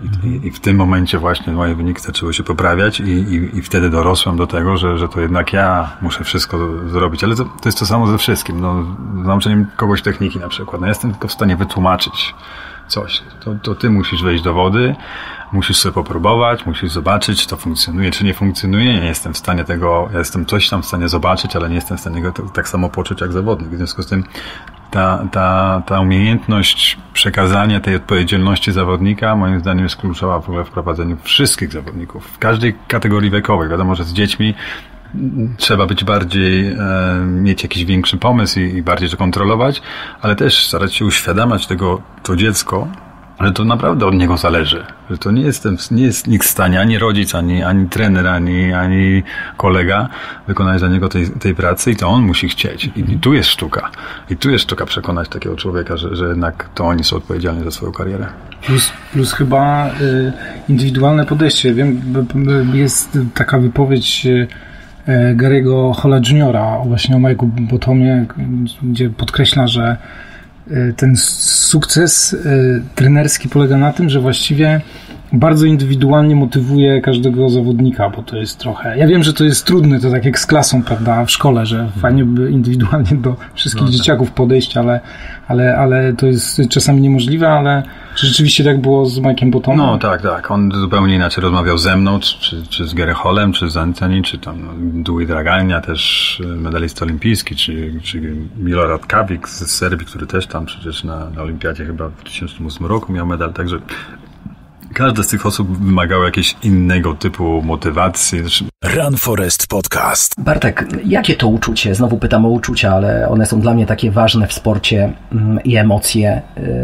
I, i, i w tym momencie właśnie moje wyniki zaczęły się poprawiać i, i, i wtedy dorosłem do tego, że, że to jednak ja muszę wszystko zrobić. Ale to, to jest to samo ze wszystkim. No, z nauczeniem kogoś techniki na przykład. No, jestem tylko w stanie wytłumaczyć coś. To, to ty musisz wejść do wody, musisz sobie popróbować, musisz zobaczyć, czy to funkcjonuje, czy nie funkcjonuje. Nie jestem w stanie tego, ja jestem coś tam w stanie zobaczyć, ale nie jestem w stanie go tak, tak samo poczuć jak zawodnik. W związku z tym ta, ta, ta umiejętność przekazania tej odpowiedzialności zawodnika moim zdaniem jest kluczowa w ogóle w prowadzeniu wszystkich zawodników. W każdej kategorii wiekowej. Wiadomo, że z dziećmi trzeba być bardziej, e, mieć jakiś większy pomysł i, i bardziej to kontrolować, ale też starać się uświadamiać tego, to dziecko, że to naprawdę od niego zależy. Że to nie jestem, nie jest nikt w stanie, ani rodzic, ani, ani trener, ani, ani kolega wykonać za niego tej, tej pracy i to on musi chcieć. I, I tu jest sztuka. I tu jest sztuka przekonać takiego człowieka, że, że jednak to oni są odpowiedzialni za swoją karierę. Plus, plus chyba y, indywidualne podejście. Wiem, jest taka wypowiedź y, Gary'ego Hola juniora właśnie o Mike'u Bottomie, gdzie podkreśla, że ten sukces trenerski polega na tym, że właściwie bardzo indywidualnie motywuje każdego zawodnika, bo to jest trochę... Ja wiem, że to jest trudne, to tak jak z klasą, prawda, w szkole, że fajnie by indywidualnie do wszystkich no tak. dzieciaków podejść, ale, ale, ale to jest czasami niemożliwe, ale rzeczywiście tak było z Mike'em Bottomem. No tak, tak. On zupełnie inaczej rozmawiał ze mną, czy, czy z Gary Holem, czy z Anthony, czy tam Dewey Dragania, też medalista olimpijski, czy, czy Milorad Kavik z Serbii, który też tam przecież na, na olimpiadzie chyba w dwa tysiące ósmym roku miał medal, także każda z tych osób wymagała jakiegoś innego typu motywacji. Run Forest Podcast. Bartek, jakie to uczucie? Znowu pytam o uczucia, ale one są dla mnie takie ważne w sporcie i emocje.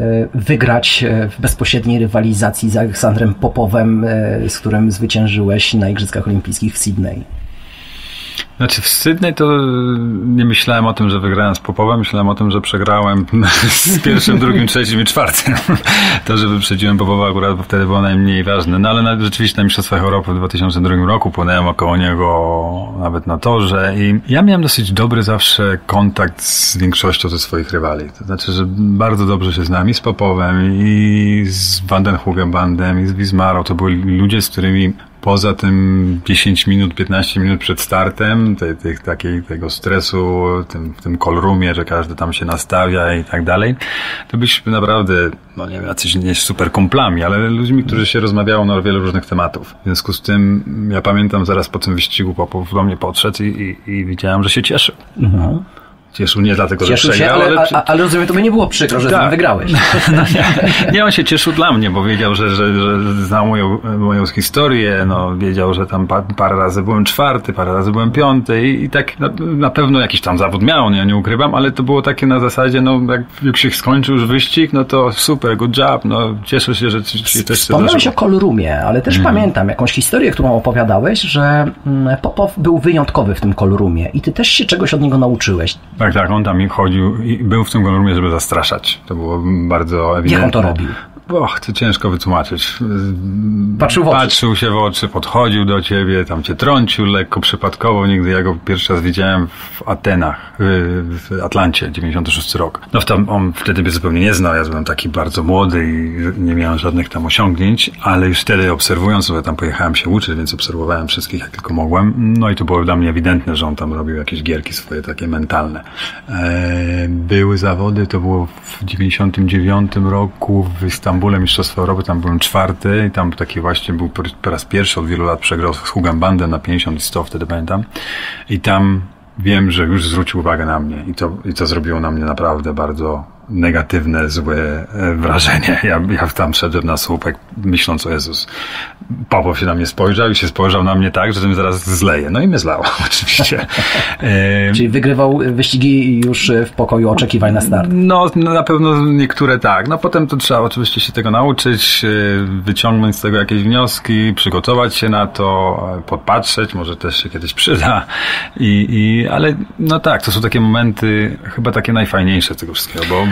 Wygrać w bezpośredniej rywalizacji z Aleksandrem Popowem, z którym zwyciężyłeś na Igrzyskach Olimpijskich w Sydney. Znaczy w Sydney to nie myślałem o tym, że wygrałem z Popowem, myślałem o tym, że przegrałem z pierwszym, drugim, trzecim i czwartym. To, że wyprzedziłem Popowa akurat, bo wtedy było najmniej ważne. No ale na, rzeczywiście na Mistrzostwach Europy w dwa tysiące drugim roku płynąłem około niego nawet na torze i ja miałem dosyć dobry zawsze kontakt z większością ze swoich rywali. To znaczy, że bardzo dobrze się znam i z Popowem, i z Van den Hoogenbandem, i z Wismarą. To byli ludzie, z którymi poza tym dziesięć minut, piętnaście minut przed startem, tej, tej, takiej, tego stresu, tym, w tym callroomie, że każdy tam się nastawia i tak dalej, to byliśmy naprawdę, no nie wiem, jacyś nie super kumplami, ale ludźmi, którzy się rozmawiało na wielu różnych tematów. W związku z tym, ja pamiętam, zaraz po tym wyścigu Popow do mnie podszedł i, i, i widziałem, że się cieszył. Mhm. Cieszył nie dlatego, cieszył że przegrał, się, ale, ale... ale, ale rozumiem, to by nie było przykro, że tak. wygrałeś. No nie, nie, on się cieszył dla mnie, bo wiedział, że, że, że znał moją, moją historię, no, wiedział, że tam pa, parę razy byłem czwarty, parę razy byłem piąty i, i tak na, na pewno jakiś tam zawód miał, ja nie ukrywam, ale to było takie na zasadzie, no jak, jak się skończył już wyścig, no to super, good job, no cieszę się, że ci też... Wspomniałeś o callroomie, ale też mm. pamiętam jakąś historię, którą opowiadałeś, że Popow był wyjątkowy w tym callroomie i ty też się czegoś od niego nauczyłeś. Tak, tak, on tam chodził i był w tym callroomie, żeby zastraszać. To było bardzo ewidentne. Jak on to robił? Och, to ciężko wytłumaczyć. Patrzył w oczy. Patrzył się w oczy, podchodził do ciebie, tam cię trącił lekko, przypadkowo. Nigdy ja go pierwszy raz widziałem w Atenach, w Atlancie, dziewięćdziesiąty szósty rok. No tam on wtedy mnie zupełnie nie znał, ja byłem taki bardzo młody i nie miałem żadnych tam osiągnięć, ale już wtedy obserwując, bo ja tam pojechałem się uczyć, więc obserwowałem wszystkich jak tylko mogłem. No i to było dla mnie ewidentne, że on tam robił jakieś gierki swoje takie mentalne. Były zawody, to było w dziewięćdziesiątym dziewiątym roku w Istanbule, Mistrzostwa Europy, tam byłem czwarty i tam taki właśnie był po raz pierwszy od wielu lat przegrał z Hoogenbandem na pięćdziesiąt i sto, wtedy pamiętam. I tam wiem, że już zwrócił uwagę na mnie i to, i to zrobiło na mnie naprawdę bardzo negatywne, złe wrażenie. Ja, ja tam szedłem na słupek, myśląc o Jezus. Popow się na mnie spojrzał i się spojrzał na mnie tak, że mnie zaraz zleje. No i mnie zlało, oczywiście. Czyli wygrywał wyścigi już w pokoju oczekiwań na start. No, na pewno niektóre tak. No potem to trzeba oczywiście się tego nauczyć, wyciągnąć z tego jakieś wnioski, przygotować się na to, podpatrzeć, może też się kiedyś przyda. I, i, ale no tak, to są takie momenty chyba takie najfajniejsze z tego wszystkiego, bo, bo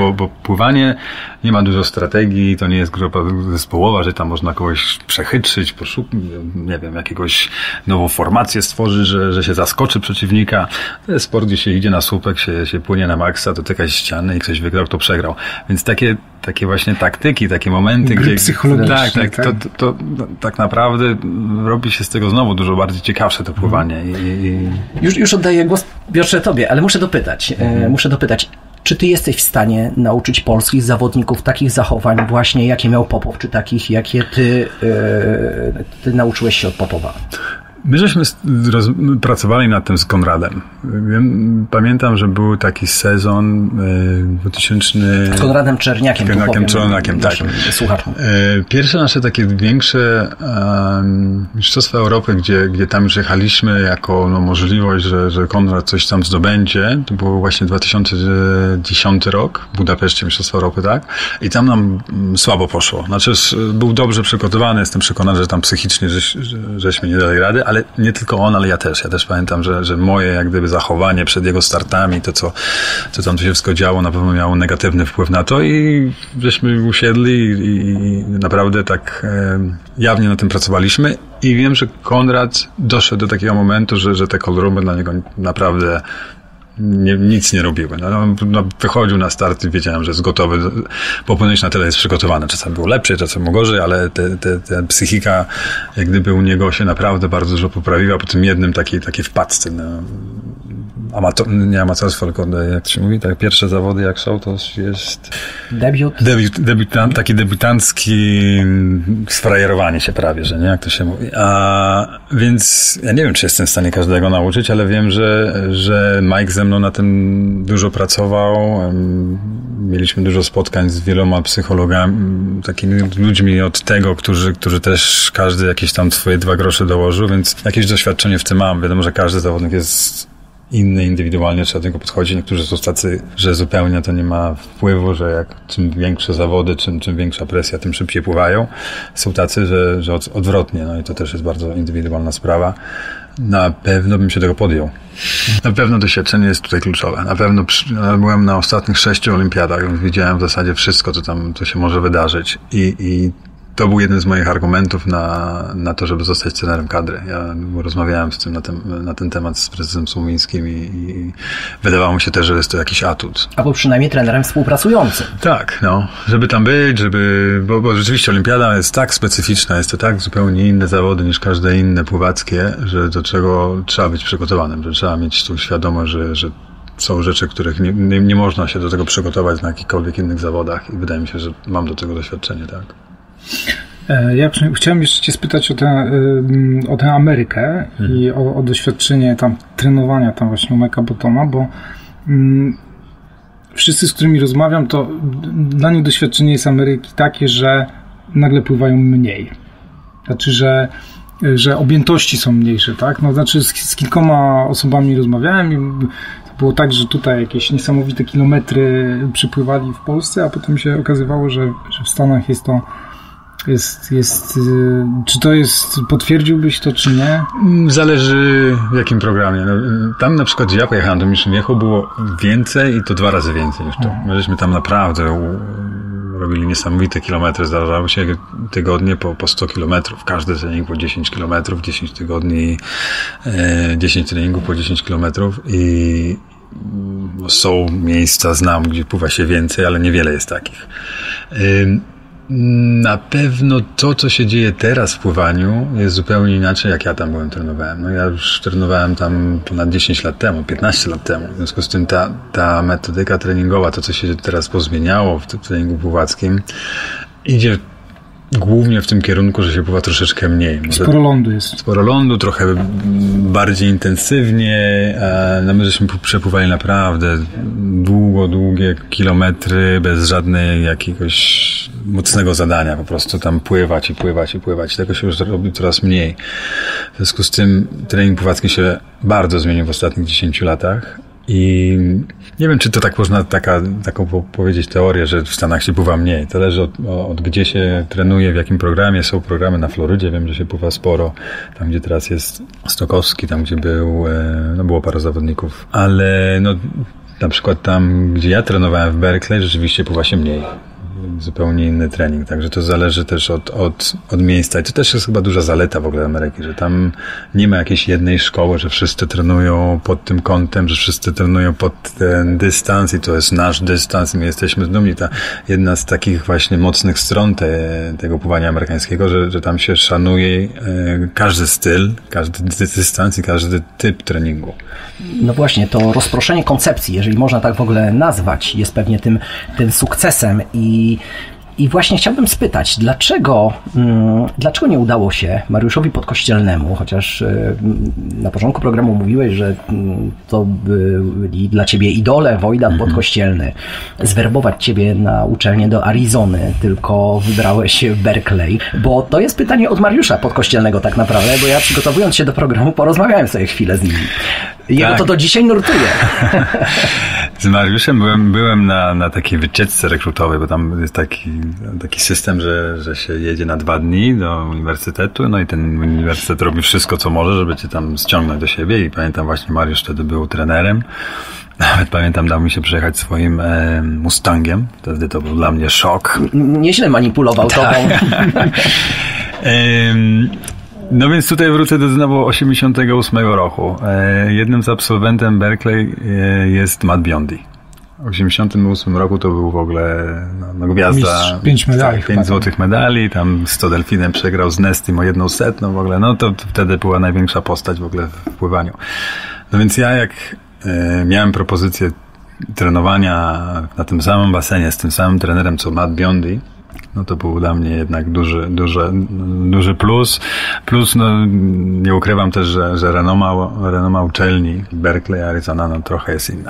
bo, bo pływanie nie ma dużo strategii, to nie jest grupa zespołowa, że tam można kogoś przechytrzyć, poszukać, nie wiem, jakiegoś nową formację stworzyć, że, że się zaskoczy przeciwnika. To jest sport, gdzie się idzie na słupek, się, się płynie na maksa, dotyka ściany i ktoś wygrał, kto przegrał. Więc takie, takie właśnie taktyki, takie momenty, gry gdzie... psychologiczne. Tak, tak, tak? To, to, to, to tak naprawdę robi się z tego znowu dużo bardziej ciekawsze to pływanie. I, i... Już, już oddaję głos, Piotrze, tobie, ale muszę dopytać, mhm. e, muszę dopytać, czy ty jesteś w stanie nauczyć polskich zawodników takich zachowań właśnie, jakie miał Popow, czy takich, jakie ty, e, ty nauczyłeś się od Popowa? My żeśmy roz, pracowali nad tym z Konradem. Pamiętam, że był taki sezon dwutysięczny... Z Konradem Czerniakiem. Konradem Czerniakiem, tak. Słuchaczom. Pierwsze nasze takie większe um, mistrzostwa Europy, gdzie, gdzie tam już jechaliśmy jako no, możliwość, że, że Konrad coś tam zdobędzie, to był właśnie dwa tysiące dziesiąty rok, w Budapeszcie mistrzostwa Europy, tak? I tam nam słabo poszło. Znaczy był dobrze przygotowany, jestem przekonany, że tam psychicznie żeś, że, żeśmy nie dali rady, ale nie tylko on, ale ja też. Ja też pamiętam, że, że moje jak gdyby zachowanie przed jego startami, to co, co tam tu się wszystko działo, na pewno miało negatywny wpływ na to i żeśmy usiedli i, i naprawdę tak e, jawnie na tym pracowaliśmy i wiem, że Konrad doszedł do takiego momentu, że, że te kolorumy dla niego naprawdę Nie, nic nie robiły. No, no, wychodził na start i wiedziałem, że jest gotowy, bo ponoć na tyle jest przygotowany. Czasem był lepszy, czasem był gorzej, ale te, te, te psychika jak gdyby u niego się naprawdę bardzo dużo poprawiła po tym jednym takiej, takiej wpadce. No, amator, nie amatorstwo, tylko jak się mówi, tak pierwsze zawody jak są, to jest debiut, debiut, debiutant, taki debiutancki sfrajerowanie się prawie, że nie, jak to się mówi. A więc ja nie wiem, czy jestem w stanie każdego nauczyć, ale wiem, że, że Mike ze mną na tym dużo pracował. Mieliśmy dużo spotkań z wieloma psychologami, takimi ludźmi od tego, którzy, którzy też każdy jakieś tam swoje dwa grosze dołożył, więc jakieś doświadczenie w tym mam. Wiadomo, że każdy zawodnik jest inny, indywidualnie trzeba do tego podchodzić. Niektórzy są tacy, że zupełnie to nie ma wpływu, że jak czym większe zawody, czym, czym większa presja, tym szybciej pływają. Są tacy, że, że od, odwrotnie, no i to też jest bardzo indywidualna sprawa. Na pewno bym się tego podjął. Na pewno doświadczenie jest tutaj kluczowe. Na pewno przy, byłem na ostatnich sześciu olimpiadach, więc widziałem w zasadzie wszystko, co tam co się może wydarzyć. I, i to był jeden z moich argumentów na, na to, żeby zostać trenerem kadry. Ja rozmawiałem z tym na, ten, na ten temat z prezydentem Słomińskim i, i wydawało mi się też, że jest to jakiś atut. Albo przynajmniej trenerem współpracującym. Tak, no. Żeby tam być, żeby... Bo, bo rzeczywiście olimpiada jest tak specyficzna, jest to tak zupełnie inne zawody niż każde inne pływackie, że do czego trzeba być przygotowanym, że trzeba mieć tu świadomość, że, że są rzeczy, których nie, nie, nie można się do tego przygotować na jakichkolwiek innych zawodach i wydaje mi się, że mam do tego doświadczenie, tak. Ja chciałem jeszcze cię spytać o tę, o tę Amerykę hmm. i o, o doświadczenie tam trenowania tam właśnie u Mike'a Bottoma, bo mm, wszyscy, z którymi rozmawiam, to dla nich doświadczenie z Ameryki takie, że nagle pływają mniej. Znaczy, że, że objętości są mniejsze, tak? No, znaczy z, z kilkoma osobami rozmawiałem i było tak, że tutaj jakieś niesamowite kilometry przypływali w Polsce, a potem się okazywało, że, że w Stanach jest to Jest, jest, czy to jest, potwierdziłbyś to, czy nie? Zależy w jakim programie. No, tam na przykład, gdzie ja pojechałem do Mistrzostw Wieku, było więcej i to dwa razy więcej niż to. My żeśmy tam naprawdę robili niesamowite kilometry. Zdarzały się tygodnie po, po sto kilometrów. Każdy trening po dziesięć kilometrów, dziesięć tygodni, dziesięć treningów po dziesięć kilometrów i są miejsca, znam, gdzie pływa się więcej, ale niewiele jest takich. Na pewno to, co się dzieje teraz w pływaniu, jest zupełnie inaczej, jak ja tam byłem, trenowałem. No ja już trenowałem tam ponad dziesięć lat temu, piętnaście lat temu. W związku z tym ta, ta metodyka treningowa, to, co się teraz pozmieniało w tym treningu pływackim, idzie głównie w tym kierunku, że się pływa troszeczkę mniej. Może sporo lądu jest. Sporo lądu, trochę bardziej intensywnie. No my żeśmy przepływali naprawdę długo, długie kilometry, bez żadnej jakiegoś mocnego zadania. Po prostu tam pływać i pływać i pływać. Tego się już robi coraz mniej. W związku z tym trening pływacki się bardzo zmienił w ostatnich dziesięciu latach. I nie wiem, czy to tak można taka, taką powiedzieć teorię, że w Stanach się pływa mniej. To zależy od, od gdzie się trenuje, w jakim programie. Są programy na Florydzie, wiem, że się pływa sporo. Tam, gdzie teraz jest Stokowski, tam, gdzie był, no było parę zawodników. Ale no, na przykład tam, gdzie ja trenowałem w Berkeley, rzeczywiście pływa się mniej. Zupełnie inny trening, także to zależy też od, od, od miejsca i to też jest chyba duża zaleta w ogóle Ameryki, że tam nie ma jakiejś jednej szkoły, że wszyscy trenują pod tym kątem, że wszyscy trenują pod ten dystans i to jest nasz dystans i my jesteśmy dumni. Ta jedna z takich właśnie mocnych stron te, tego pływania amerykańskiego, że, że tam się szanuje e, każdy styl, każdy dystans i każdy typ treningu. No właśnie, to rozproszenie koncepcji, jeżeli można tak w ogóle nazwać, jest pewnie tym, tym sukcesem i I właśnie chciałbym spytać, dlaczego, dlaczego nie udało się Mariuszowi Podkościelnemu, chociaż na początku programu mówiłeś, że to byli dla ciebie idole, Wojdan mm-hmm. Podkościelny, zwerbować ciebie na uczelnię do Arizony, tylko wybrałeś Berkeley, bo to jest pytanie od Mariusza Podkościelnego tak naprawdę, bo ja przygotowując się do programu porozmawiałem sobie chwilę z nim. Jego tak. to do dzisiaj nurtuje. Z Mariuszem byłem, byłem na, na takiej wycieczce rekrutowej, bo tam jest taki, taki system, że, że się jedzie na dwa dni do uniwersytetu, no i ten uniwersytet robi wszystko, co może, żeby cię tam ściągnąć do siebie i pamiętam właśnie Mariusz wtedy był trenerem. Nawet pamiętam, dał mi się przejechać swoim e, Mustangiem. Wtedy to był dla mnie szok. Nieźle manipulował tak. tobą. No więc tutaj wrócę do znowu osiemdziesiątego ósmego roku. E, jednym z absolwentem Berkeley e, jest Matt Biondi. W osiemdziesiątym ósmym roku to był w ogóle no, no gwiazda. Mistrz, pięć medali. Tak, pięć złotych medali, tam z to delfinem przegrał z Nestim o jedną setną w ogóle. No to, to wtedy była największa postać w ogóle w pływaniu. No więc ja jak e, miałem propozycję trenowania na tym samym basenie z tym samym trenerem co Matt Biondi, no to był dla mnie jednak duży, duży, duży plus. Plus, no, nie ukrywam też, że, że renoma, renoma uczelni Berkeley, Arizona, no trochę jest inna.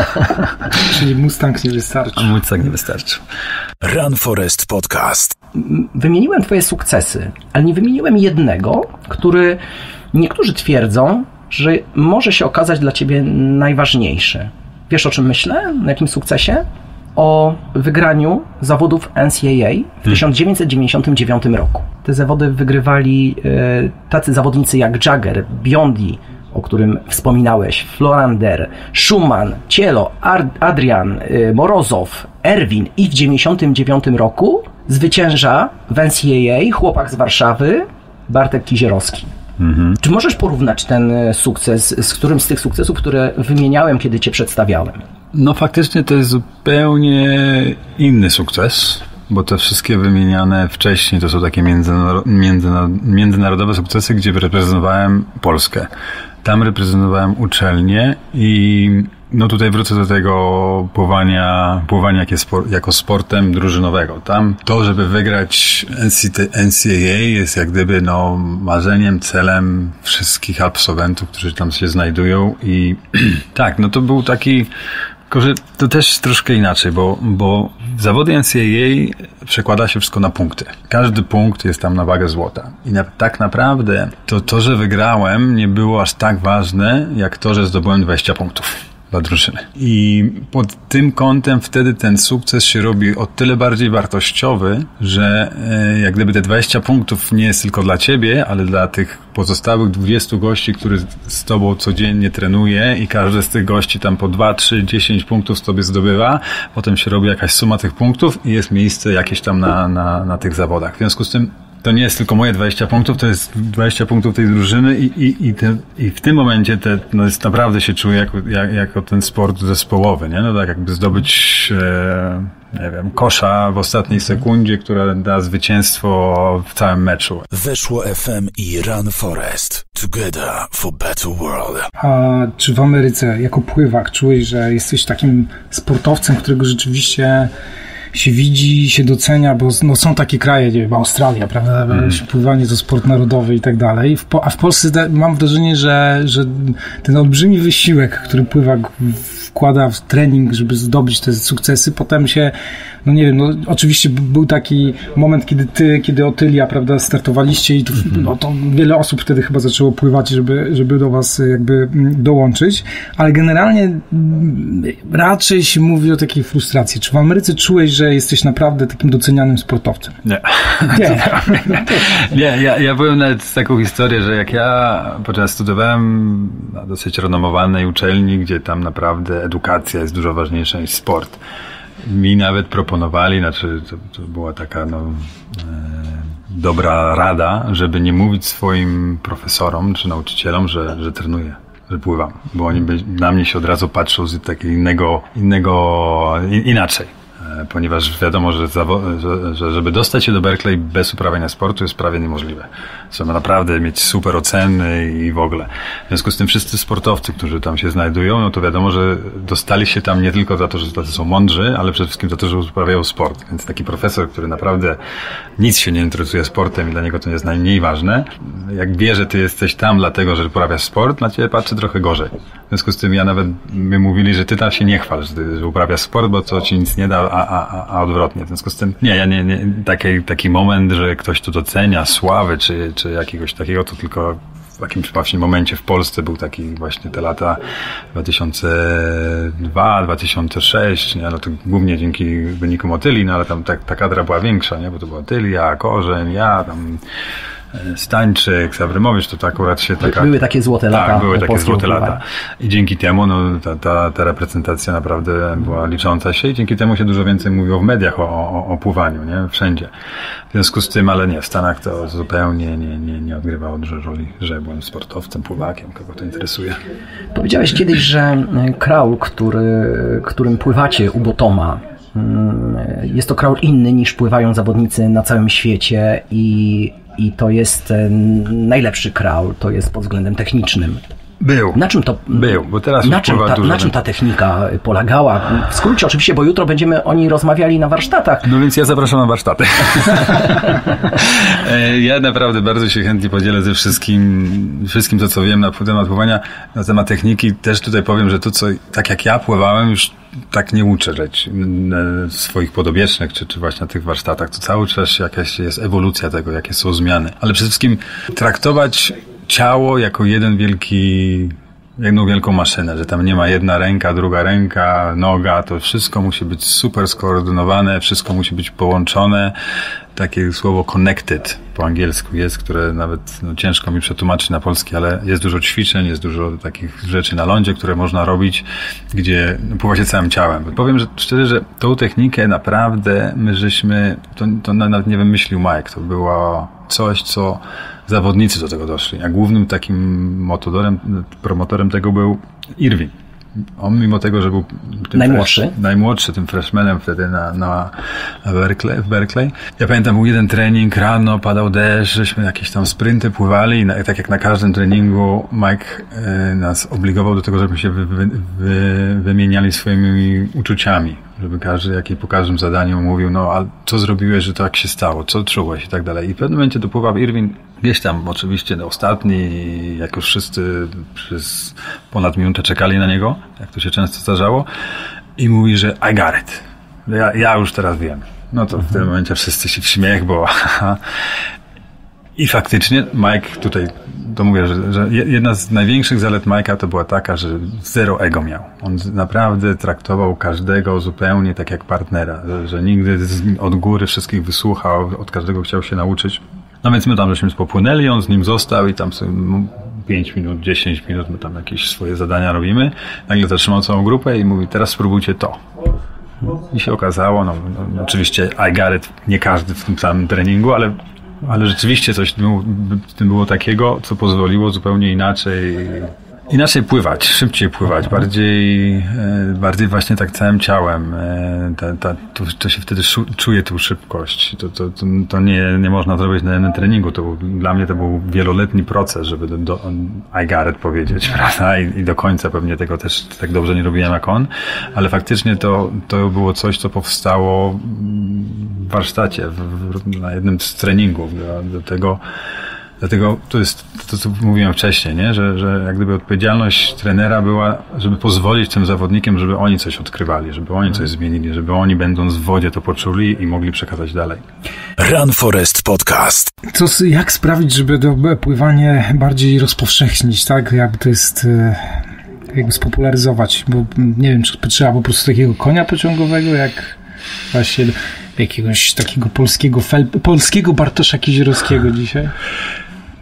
Czyli Mustang nie wystarczy. Mustang nie wystarczy. Run Forest Podcast. Wymieniłem twoje sukcesy, ale nie wymieniłem jednego, który niektórzy twierdzą, że może się okazać dla ciebie najważniejszy. Wiesz, o czym myślę? Na jakim sukcesie? O wygraniu zawodów N C A A w hmm. tysiąc dziewięćset dziewięćdziesiątym dziewiątym roku. Te zawody wygrywali y, tacy zawodnicy jak Jagger, Biondi, o którym wspominałeś, Florander, Schumann, Cielo, Adrian, y, Morozow, Erwin i w dziewięćdziesiątym dziewiątym roku zwycięża w N C A A chłopak z Warszawy, Bartek Kizierowski. Mhm. Czy możesz porównać ten sukces z którym z tych sukcesów, które wymieniałem, kiedy cię przedstawiałem? No faktycznie to jest zupełnie inny sukces, bo te wszystkie wymieniane wcześniej to są takie międzynaro- międzynaro- międzynarodowe sukcesy, gdzie reprezentowałem Polskę. Tam reprezentowałem uczelnię i no tutaj wrócę do tego pływania, pływania jako, sport, jako sportem drużynowego. Tam to, żeby wygrać N C A A jest jak gdyby no marzeniem, celem wszystkich absolwentów, którzy tam się znajdują i tak, no to był taki, tylko że to też troszkę inaczej, bo, bo zawody N C A A przekłada się wszystko na punkty. Każdy punkt jest tam na wagę złota. I na, tak naprawdę to, to, że wygrałem, nie było aż tak ważne, jak to, że zdobyłem dwadzieścia punktów dla drużyny. I pod tym kątem wtedy ten sukces się robi o tyle bardziej wartościowy, że e, jak gdyby te dwadzieścia punktów nie jest tylko dla ciebie, ale dla tych pozostałych dwudziestu gości, którzy z tobą codziennie trenuje i każdy z tych gości tam po dwa, trzy, dziesięć punktów sobie zdobywa, potem się robi jakaś suma tych punktów i jest miejsce jakieś tam na, na, na tych zawodach. W związku z tym to nie jest tylko moje dwadzieścia punktów, to jest dwadzieścia punktów tej drużyny i, i, i, te, i w tym momencie te, no jest, naprawdę się czuję jako, jak, jako ten sport zespołowy, nie? No tak jakby zdobyć, e, nie wiem, kosza w ostatniej sekundzie, która da zwycięstwo w całym meczu. Weszło F M i Run Forest. Together for better world. A czy w Ameryce jako pływak czułeś, że jesteś takim sportowcem, którego rzeczywiście się widzi, się docenia, bo no, są takie kraje, nie wiem, Australia, prawda, mm. pływanie to sport narodowy i tak dalej, a w Polsce mam wrażenie, że, że ten olbrzymi wysiłek, który pływak wkłada w trening, żeby zdobyć te sukcesy, potem się, no nie wiem, no oczywiście był taki moment, kiedy ty, kiedy Otylia, prawda, startowaliście i to, no, to wiele osób wtedy chyba zaczęło pływać, żeby, żeby do was jakby dołączyć, ale generalnie raczej się mówi o takiej frustracji. Czy w Ameryce czułeś, że jesteś naprawdę takim docenianym sportowcem? Nie. Nie. Nie, ja, ja byłem nawet z taką historią, że jak ja podczas studiowałem na dosyć renomowanej uczelni, gdzie tam naprawdę naprawdę edukacja jest dużo ważniejsza niż sport. Mi nawet proponowali, znaczy to, to była taka no, e, dobra rada, żeby nie mówić swoim profesorom czy nauczycielom, że, że trenuję, że pływam, bo oni by, na mnie się od razu patrzą z takiego innego, innego in, inaczej. Ponieważ wiadomo, że, że, że żeby dostać się do Berkeley bez uprawiania sportu jest prawie niemożliwe. Trzeba naprawdę mieć super oceny i w ogóle. W związku z tym wszyscy sportowcy, którzy tam się znajdują, no to wiadomo, że dostali się tam nie tylko za to, że tacy są mądrzy, ale przede wszystkim za to, że uprawiają sport. Więc taki profesor, który naprawdę nic się nie interesuje sportem i dla niego to jest najmniej ważne, jak wie, że ty jesteś tam dlatego, że uprawiasz sport, na ciebie patrzy trochę gorzej. W związku z tym ja nawet, my mówili, że ty tam się nie chwal, że, ty, że uprawiasz sport, bo to ci nic nie da, a, a, a odwrotnie. W związku z tym, nie, ja nie, nie taki, taki moment, że ktoś tu docenia sławy, czy, czy jakiegoś takiego, to tylko w jakimś właśnie momencie w Polsce był taki właśnie te lata dwa tysiące dwa, dwa tysiące sześć, nie? No to głównie dzięki wynikom Otyli, no ale tam ta, ta kadra była większa, nie? Bo to była Otylia, Korzeń, ja, tam Stańczyk, Sabrymowicz, to, to akurat się taka... Były takie złote lata. Tak, były takie złote upływania. lata. I dzięki temu no, ta, ta, ta reprezentacja naprawdę była licząca się i dzięki temu się dużo więcej mówiło w mediach o, o, o pływaniu, nie? Wszędzie. W związku z tym, ale nie, w Stanach to zupełnie nie, nie, nie odgrywało dużo roli, że byłem sportowcem, pływakiem, kogo to interesuje. Powiedziałeś kiedyś, że kraul, który, którym pływacie u Botoma, jest to kraul inny niż pływają zawodnicy na całym świecie i I to jest najlepszy kraul, to jest pod względem technicznym. Był. Na czym to Był, bo teraz na czym, ta, na czym ta technika polegała? W skrócie oczywiście, bo jutro będziemy o niej rozmawiali na warsztatach. No więc ja zapraszam na warsztaty. Ja naprawdę bardzo się chętnie podzielę ze wszystkim, wszystkim to, co wiem na temat pływania, na temat techniki. Też tutaj powiem, że to, co tak jak ja pływałem, już tak nie uczę rzeć swoich podobiecznych, czy, czy właśnie na tych warsztatach. To cały czas jakaś jest ewolucja tego, jakie są zmiany. Ale przede wszystkim traktować ciało jako jeden wielki, jedną wielką maszynę, że tam nie ma jedna ręka, druga ręka, noga, to wszystko musi być super skoordynowane, wszystko musi być połączone. Takie słowo connected po angielsku jest, które nawet no, ciężko mi przetłumaczyć na polski, ale jest dużo ćwiczeń, jest dużo takich rzeczy na lądzie, które można robić, gdzie no, pływa się całym ciałem. Powiem że, szczerze, że tą technikę naprawdę my żeśmy, to, to nawet nie wymyślił Mike, to było coś, co zawodnicy do tego doszli. A głównym takim motorem, promotorem tego był Irwin. On mimo tego, że był tym najmłodszy, fresh, najmłodszy tym freshmanem wtedy na, na Berkeley, w Berkeley. Ja pamiętam, był jeden trening, rano padał deszcz, żeśmy jakieś tam sprinty pływali i na, tak jak na każdym treningu Mike e, nas obligował do tego, żebyśmy się wy, wy, wy, wymieniali swoimi uczuciami. Żeby każdy, jakiej po każdym zadaniu mówił, no a co zrobiłeś, że tak się stało, co czułeś i tak dalej. I w pewnym momencie dopływał Irwin, gdzieś tam oczywiście no, ostatni, jak już wszyscy przez ponad minutę czekali na niego, jak to się często zdarzało, i mówi, że I got it. Ja, ja już teraz wiem. No to w tym momencie wszyscy się w śmiech, bo i faktycznie Mike tutaj, to mówię, że, że jedna z największych zalet Mike'a to była taka, że zero ego miał. On naprawdę traktował każdego zupełnie tak jak partnera, że, że nigdy z, od góry wszystkich wysłuchał, od każdego chciał się nauczyć. No więc my tam żeśmy popłynęli, on z nim został i tam sobie pięć minut, dziesięć minut my tam jakieś swoje zadania robimy. Nagle zatrzymał całą grupę i mówi, teraz spróbujcie to. I się okazało, no, no oczywiście I got it, nie każdy w tym samym treningu, ale ale rzeczywiście coś w tym było takiego, co pozwoliło zupełnie inaczej inaczej pływać, szybciej pływać, bardziej, bardziej właśnie tak całym ciałem. Ta, ta, to, to się wtedy szu, czuje tą szybkość. To, to, to, to nie, nie można zrobić na jednym treningu. To był, dla mnie to był wieloletni proces, żeby do, do, I got it powiedzieć, prawda? I, I do końca pewnie tego też tak dobrze nie robiłem jak on, ale faktycznie to, to było coś, co powstało w warsztacie, w, w, na jednym z treningów. Do, do tego Dlatego to jest to, co mówiłem wcześniej, nie? Że, że jak gdyby odpowiedzialność trenera była, żeby pozwolić tym zawodnikom, żeby oni coś odkrywali, żeby oni coś zmienili, żeby oni będąc w wodzie to poczuli i mogli przekazać dalej. Run Forest Podcast. To jak sprawić, żeby to pływanie bardziej rozpowszechnić, tak? Jakby to jest, jakby spopularyzować, bo nie wiem, czy trzeba po prostu takiego konia pociągowego, jak właśnie jakiegoś takiego polskiego fel, polskiego Bartosza Kizierowskiego dzisiaj?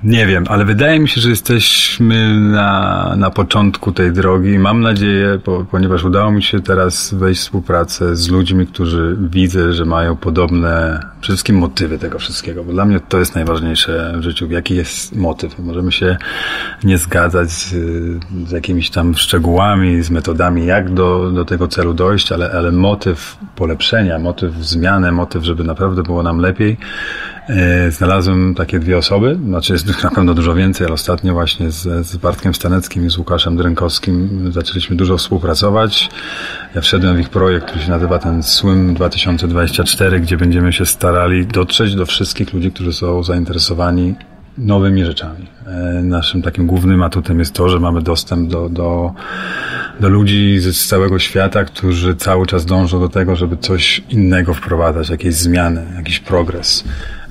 Nie wiem, ale wydaje mi się, że jesteśmy na, na początku tej drogi. Mam nadzieję, bo, ponieważ udało mi się teraz wejść w współpracę z ludźmi, którzy widzę, że mają podobne, przede wszystkim motywy tego wszystkiego, bo dla mnie to jest najważniejsze w życiu. Jaki jest motyw? Możemy się nie zgadzać z, z jakimiś tam szczegółami, z metodami, jak do, do tego celu dojść, ale, ale motyw polepszenia, motyw zmiany, motyw, żeby naprawdę było nam lepiej. Znalazłem takie dwie osoby, znaczy jest na pewno dużo więcej, ale ostatnio właśnie z, z Bartkiem Staneckim i z Łukaszem Drękowskim zaczęliśmy dużo współpracować. Ja wszedłem w ich projekt, który się nazywa ten Swim dwa tysiące dwadzieścia cztery, gdzie będziemy się starali dotrzeć do wszystkich ludzi, którzy są zainteresowani nowymi rzeczami. Naszym takim głównym atutem jest to, że mamy dostęp do, do, do ludzi z całego świata, którzy cały czas dążą do tego, żeby coś innego wprowadzać, jakieś zmiany, jakiś progres.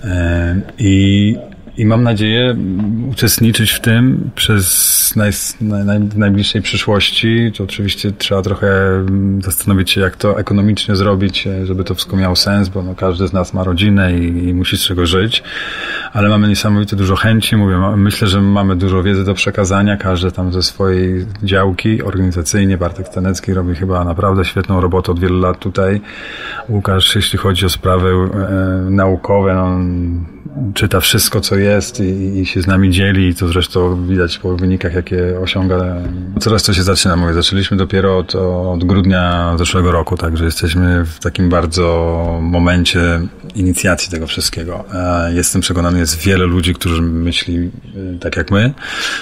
I, i mam nadzieję uczestniczyć w tym przez naj, naj, w najbliższej przyszłości. To oczywiście trzeba trochę zastanowić się, jak to ekonomicznie zrobić, żeby to wszystko miało sens, bo no, każdy z nas ma rodzinę i, i musi z czego żyć, ale mamy niesamowicie dużo chęci. Mówię, myślę, że mamy dużo wiedzy do przekazania, każdy tam ze swojej działki organizacyjnie. Bartek Stanecki robi chyba naprawdę świetną robotę od wielu lat tutaj. Łukasz, jeśli chodzi o sprawy e, naukowe, no, czyta wszystko, co jest i, i się z nami dzieli, i to zresztą widać po wynikach, jakie osiąga. Coraz to się zaczyna, mówię, zaczęliśmy dopiero od, od grudnia zeszłego roku, także jesteśmy w takim bardzo momencie inicjacji tego wszystkiego. Jestem przekonany, jest wiele ludzi, którzy myśli tak jak my,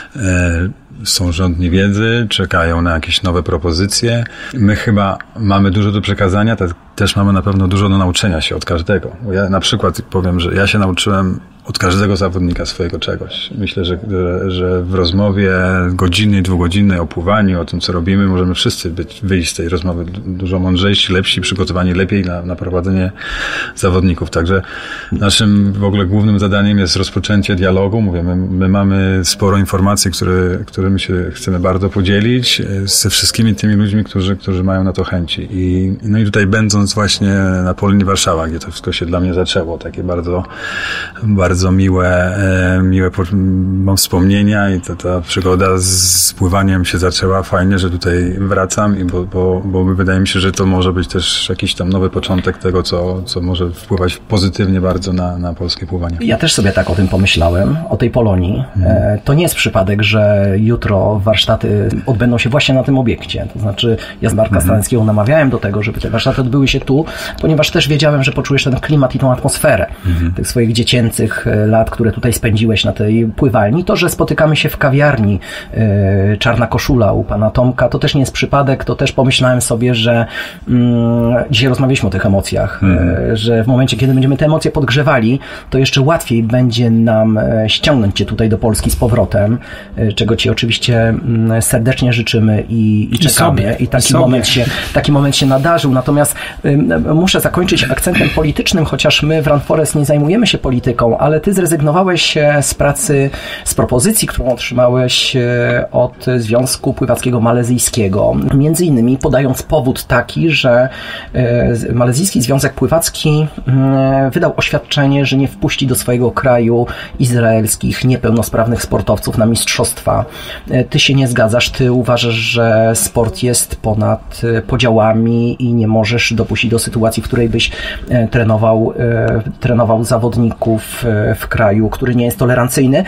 są żądni wiedzy, czekają na jakieś nowe propozycje. My chyba mamy dużo do przekazania, też mamy na pewno dużo do nauczenia się od każdego. Bo ja na przykład powiem, że ja się nauczyłem od każdego zawodnika swojego czegoś. Myślę, że, że, że w rozmowie godzinnej, dwugodzinnej o pływaniu, o tym, co robimy, możemy wszyscy być, wyjść z tej rozmowy dużo mądrzejsi, lepsi, przygotowani lepiej na, na prowadzenie zawodników. Także naszym w ogóle głównym zadaniem jest rozpoczęcie dialogu. Mówię, my, my mamy sporo informacji, które, którymi się chcemy bardzo podzielić ze wszystkimi tymi ludźmi, którzy, którzy mają na to chęci. I, no i tutaj będąc właśnie na Polonii Warszawa, gdzie to wszystko się dla mnie zaczęło, takie bardzo, bardzo Bardzo miłe, miłe mam wspomnienia i ta, ta przygoda z pływaniem się zaczęła. Fajnie, że tutaj wracam, i bo, bo, bo wydaje mi się, że to może być też jakiś tam nowy początek tego, co, co może wpływać pozytywnie bardzo na, na polskie pływanie. Ja też sobie tak o tym pomyślałem, o tej Polonii. Hmm. To nie jest przypadek, że jutro warsztaty odbędą się właśnie na tym obiekcie. To znaczy, ja z Bartka hmm. Staneckiego namawiałem do tego, żeby te warsztaty odbyły się tu, ponieważ też wiedziałem, że poczujesz ten klimat i tą atmosferę hmm. tych swoich dziecięcych lat, które tutaj spędziłeś na tej pływalni. To, że spotykamy się w kawiarni yy, Czarna Koszula u pana Tomka, to też nie jest przypadek, to też pomyślałem sobie, że yy, dzisiaj rozmawialiśmy o tych emocjach, mm. yy, że w momencie, kiedy będziemy te emocje podgrzewali, to jeszcze łatwiej będzie nam yy, ściągnąć cię tutaj do Polski z powrotem, yy, czego ci oczywiście yy, serdecznie życzymy i, i czekamy. I, sobie, I taki, i moment się, taki moment się nadarzył. Natomiast yy, muszę zakończyć akcentem politycznym, chociaż my w Run Forest nie zajmujemy się polityką, ale ty zrezygnowałeś z pracy, z propozycji, którą otrzymałeś od Związku Pływackiego Malezyjskiego. Między innymi podając powód taki, że Malezyjski Związek Pływacki wydał oświadczenie, że nie wpuści do swojego kraju izraelskich niepełnosprawnych sportowców na mistrzostwa. Ty się nie zgadzasz, ty uważasz, że sport jest ponad podziałami i nie możesz dopuścić do sytuacji, w której byś trenował, trenował zawodników w kraju, który nie jest tolerancyjny.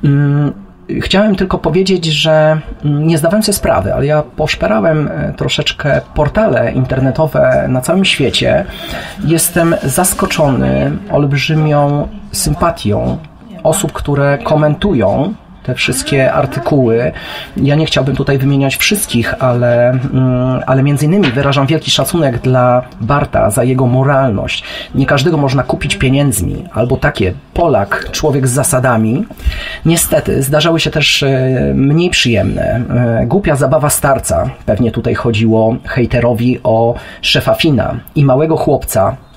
Chciałem tylko powiedzieć, że nie zdawałem sobie sprawy, ale ja poszperałem troszeczkę portale internetowe na całym świecie. Jestem zaskoczony olbrzymią sympatią osób, które komentują te wszystkie artykuły. Ja nie chciałbym tutaj wymieniać wszystkich, ale, ale między innymi wyrażam wielki szacunek dla Barta za jego moralność. Nie każdego można kupić pieniędzmi, albo takie Polak, człowiek z zasadami. Niestety zdarzały się też mniej przyjemne. Głupia zabawa starca. Pewnie tutaj chodziło hejterowi o szefa Fina i małego chłopca,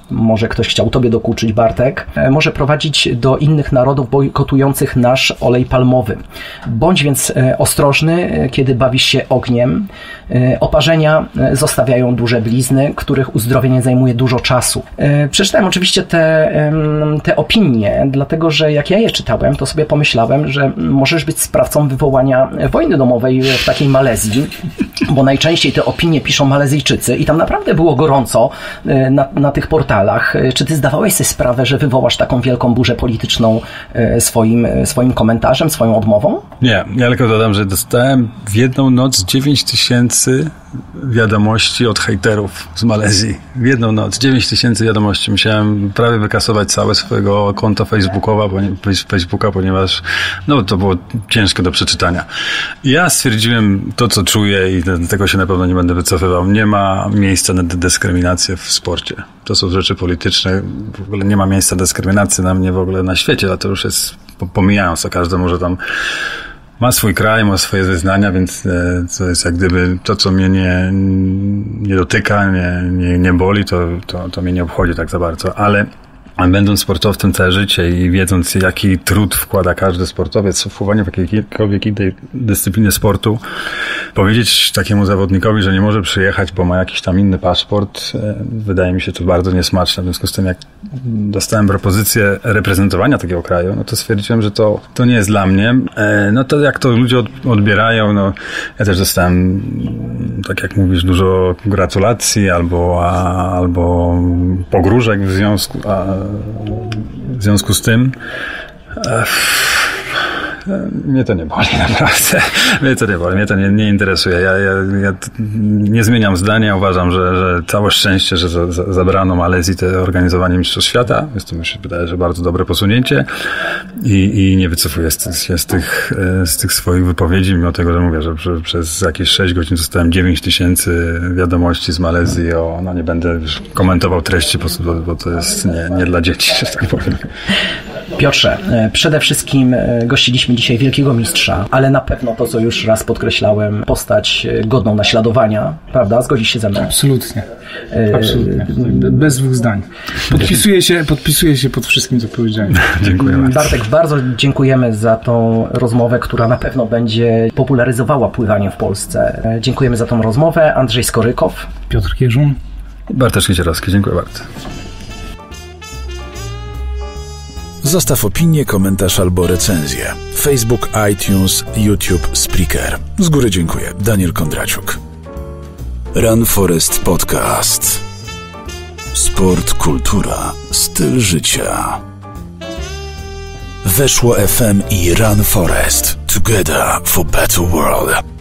może ktoś chciał tobie dokuczyć, Bartek, może prowadzić do innych narodów bojkotujących nasz olej palmowy. Bądź więc ostrożny, kiedy bawisz się ogniem. Oparzenia zostawiają duże blizny, których uzdrowienie zajmuje dużo czasu. Przeczytałem oczywiście te, te opinie, dlatego że jak ja je czytałem, to sobie pomyślałem, że możesz być sprawcą wywołania wojny domowej w takiej Malezji, bo najczęściej te opinie piszą Malezyjczycy i tam naprawdę było gorąco na, na tych portalach. Czy ty zdawałeś sobie sprawę, że wywołasz taką wielką burzę polityczną swoim, swoim komentarzem, swoją odmową? Nie, ja tylko dodam, że dostałem w jedną noc dziewięć tysięcy wiadomości od hejterów z Malezji. W jedną noc dziewięć tysięcy wiadomości. Musiałem prawie wykasować całe swojego konta Facebookowa, Facebooka, ponieważ no, to było ciężkie do przeczytania. Ja stwierdziłem to, co czuję i tego się na pewno nie będę wycofywał. Nie ma miejsca na dyskryminację w sporcie. To są rzeczy polityczne. W ogóle nie ma miejsca dyskryminacji na mnie w ogóle na świecie, ale to już jest pomijając, to każdy może tam ma swój kraj, ma swoje wyznania, więc to jest jak gdyby to, co mnie nie, nie dotyka, nie, nie, nie boli, to, to, to mnie nie obchodzi tak za bardzo, ale będąc sportowcem całe życie i wiedząc, jaki trud wkłada każdy sportowiec w wpływanie w jakiejkolwiek innej dyscyplinie sportu, powiedzieć takiemu zawodnikowi, że nie może przyjechać, bo ma jakiś tam inny paszport, wydaje mi się to bardzo niesmaczne. W związku z tym, jak dostałem propozycję reprezentowania takiego kraju, no to stwierdziłem, że to, to nie jest dla mnie. No to jak to ludzie odbierają, no ja też dostałem, tak jak mówisz, dużo gratulacji albo, a, albo pogróżek w związku, a, w związku z tym mnie to nie boli, naprawdę. Mnie to nie boli, mnie to nie, nie interesuje. Ja, ja, ja nie zmieniam zdania. Uważam, że, że całe szczęście, że za, za, zabrano Malezji te organizowanie Mistrzostw Świata. Jest to, mi się wydaje, że bardzo dobre posunięcie i, i nie wycofuję z, się z, tych, z tych swoich wypowiedzi, mimo tego, że mówię, że, że przez jakieś sześć godzin dostałem dziewięć tysięcy wiadomości z Malezji. O, no nie będę już komentował treści, bo, bo to jest nie, nie dla dzieci, że tak powiem. Piotrze, przede wszystkim gościliśmy dzisiaj wielkiego mistrza, ale na pewno to, co już raz podkreślałem, postać godną naśladowania, prawda? Zgodzisz się ze mną? Absolutnie. Absolutnie. Bez dwóch zdań. Podpisuję się, podpisuję się pod wszystkim, co powiedziałem. Dziękuję bardzo. Bartek, bardzo dziękujemy za tą rozmowę, która na pewno będzie popularyzowała pływanie w Polsce. Dziękujemy za tą rozmowę. Andrzej Skorykow. Piotr Kierzun. Bartosz Kicierowski. Dziękuję bardzo. Zostaw opinię, komentarz albo recenzję. Facebook, iTunes, YouTube, Spreaker. Z góry dziękuję. Daniel Kondraciuk. Run Forest Podcast. Sport, kultura, styl życia. Weszło F M i Run Forest. Together for better world.